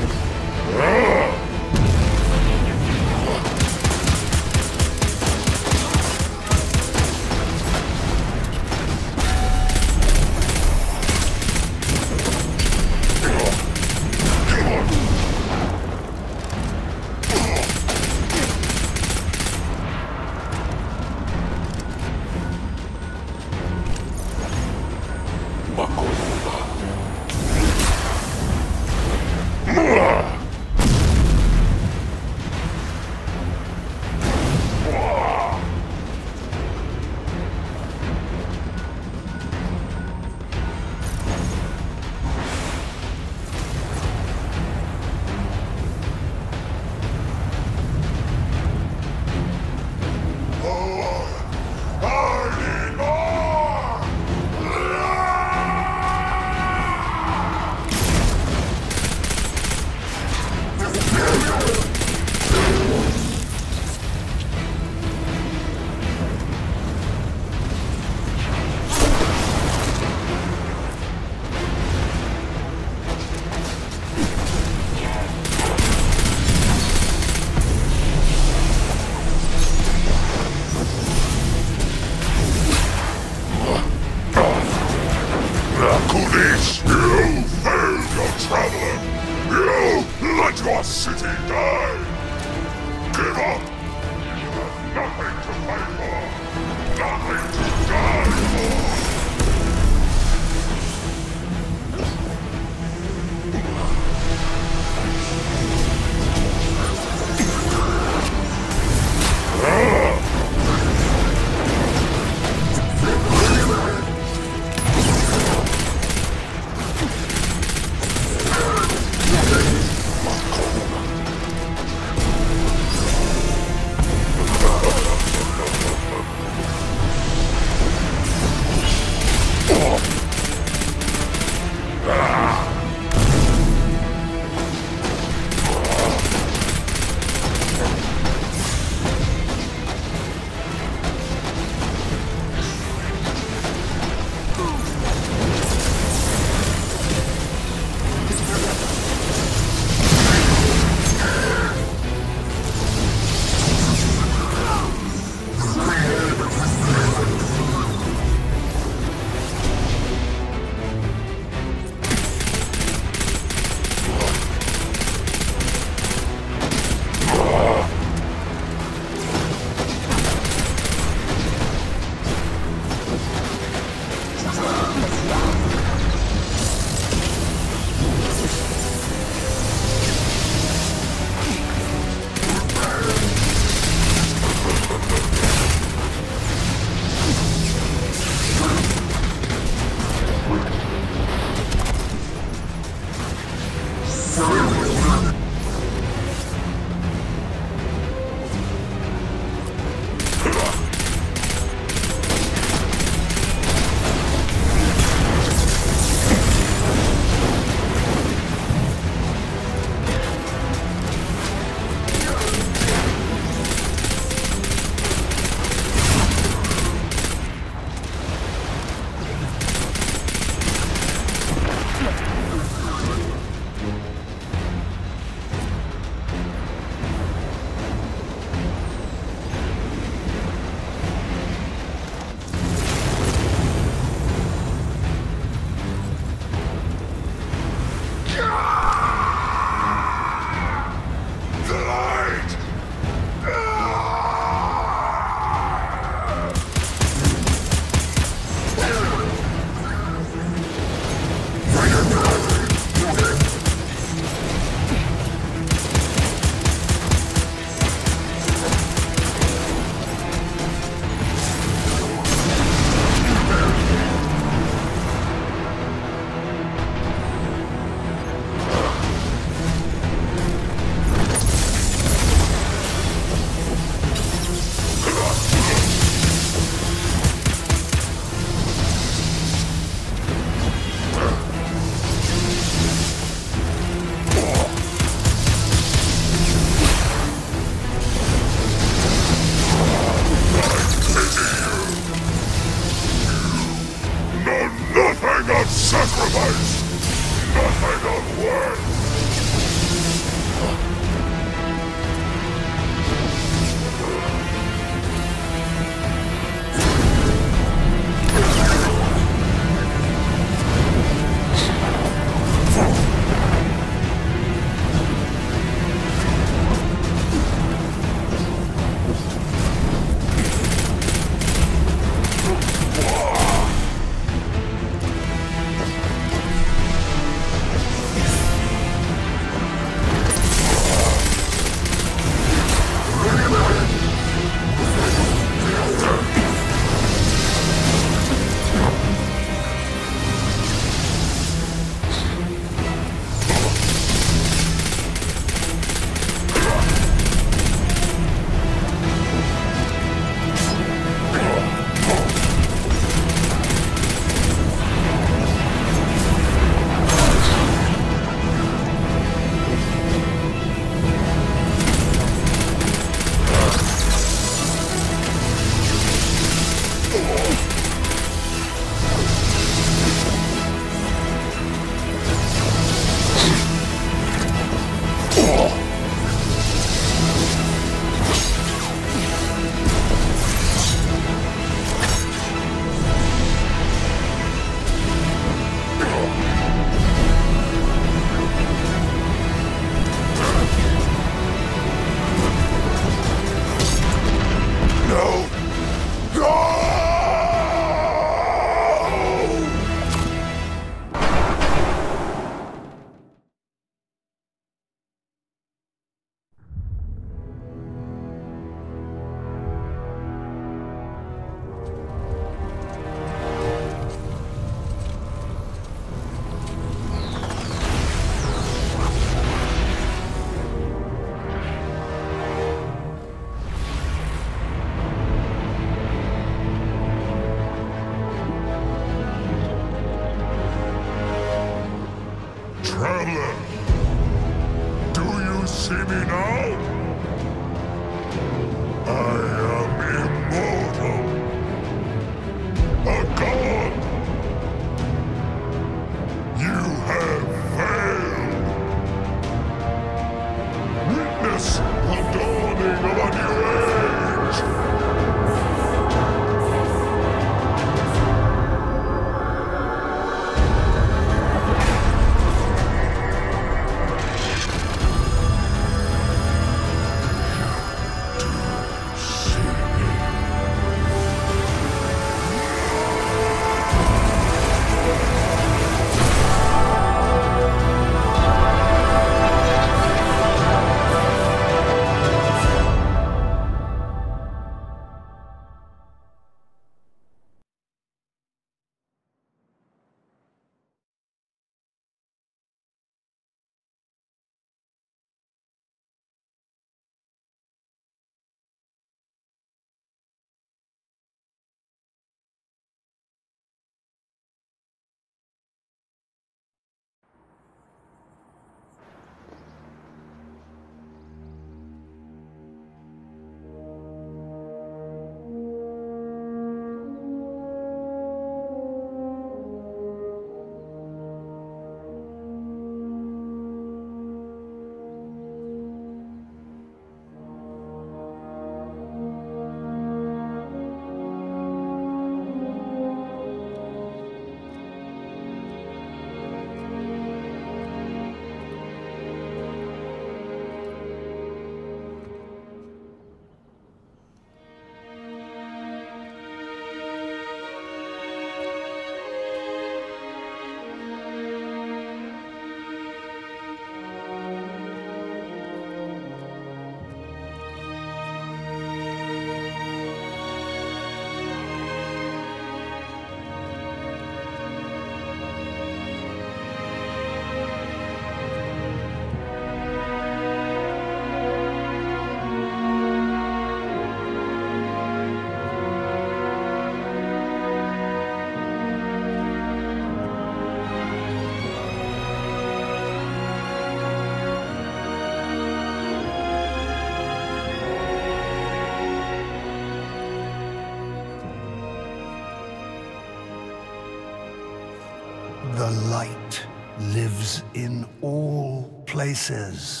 The light lives in all places,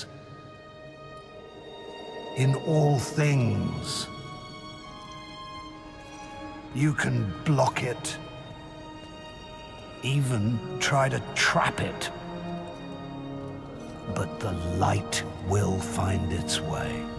in all things. You can block it, even try to trap it, but the light will find its way.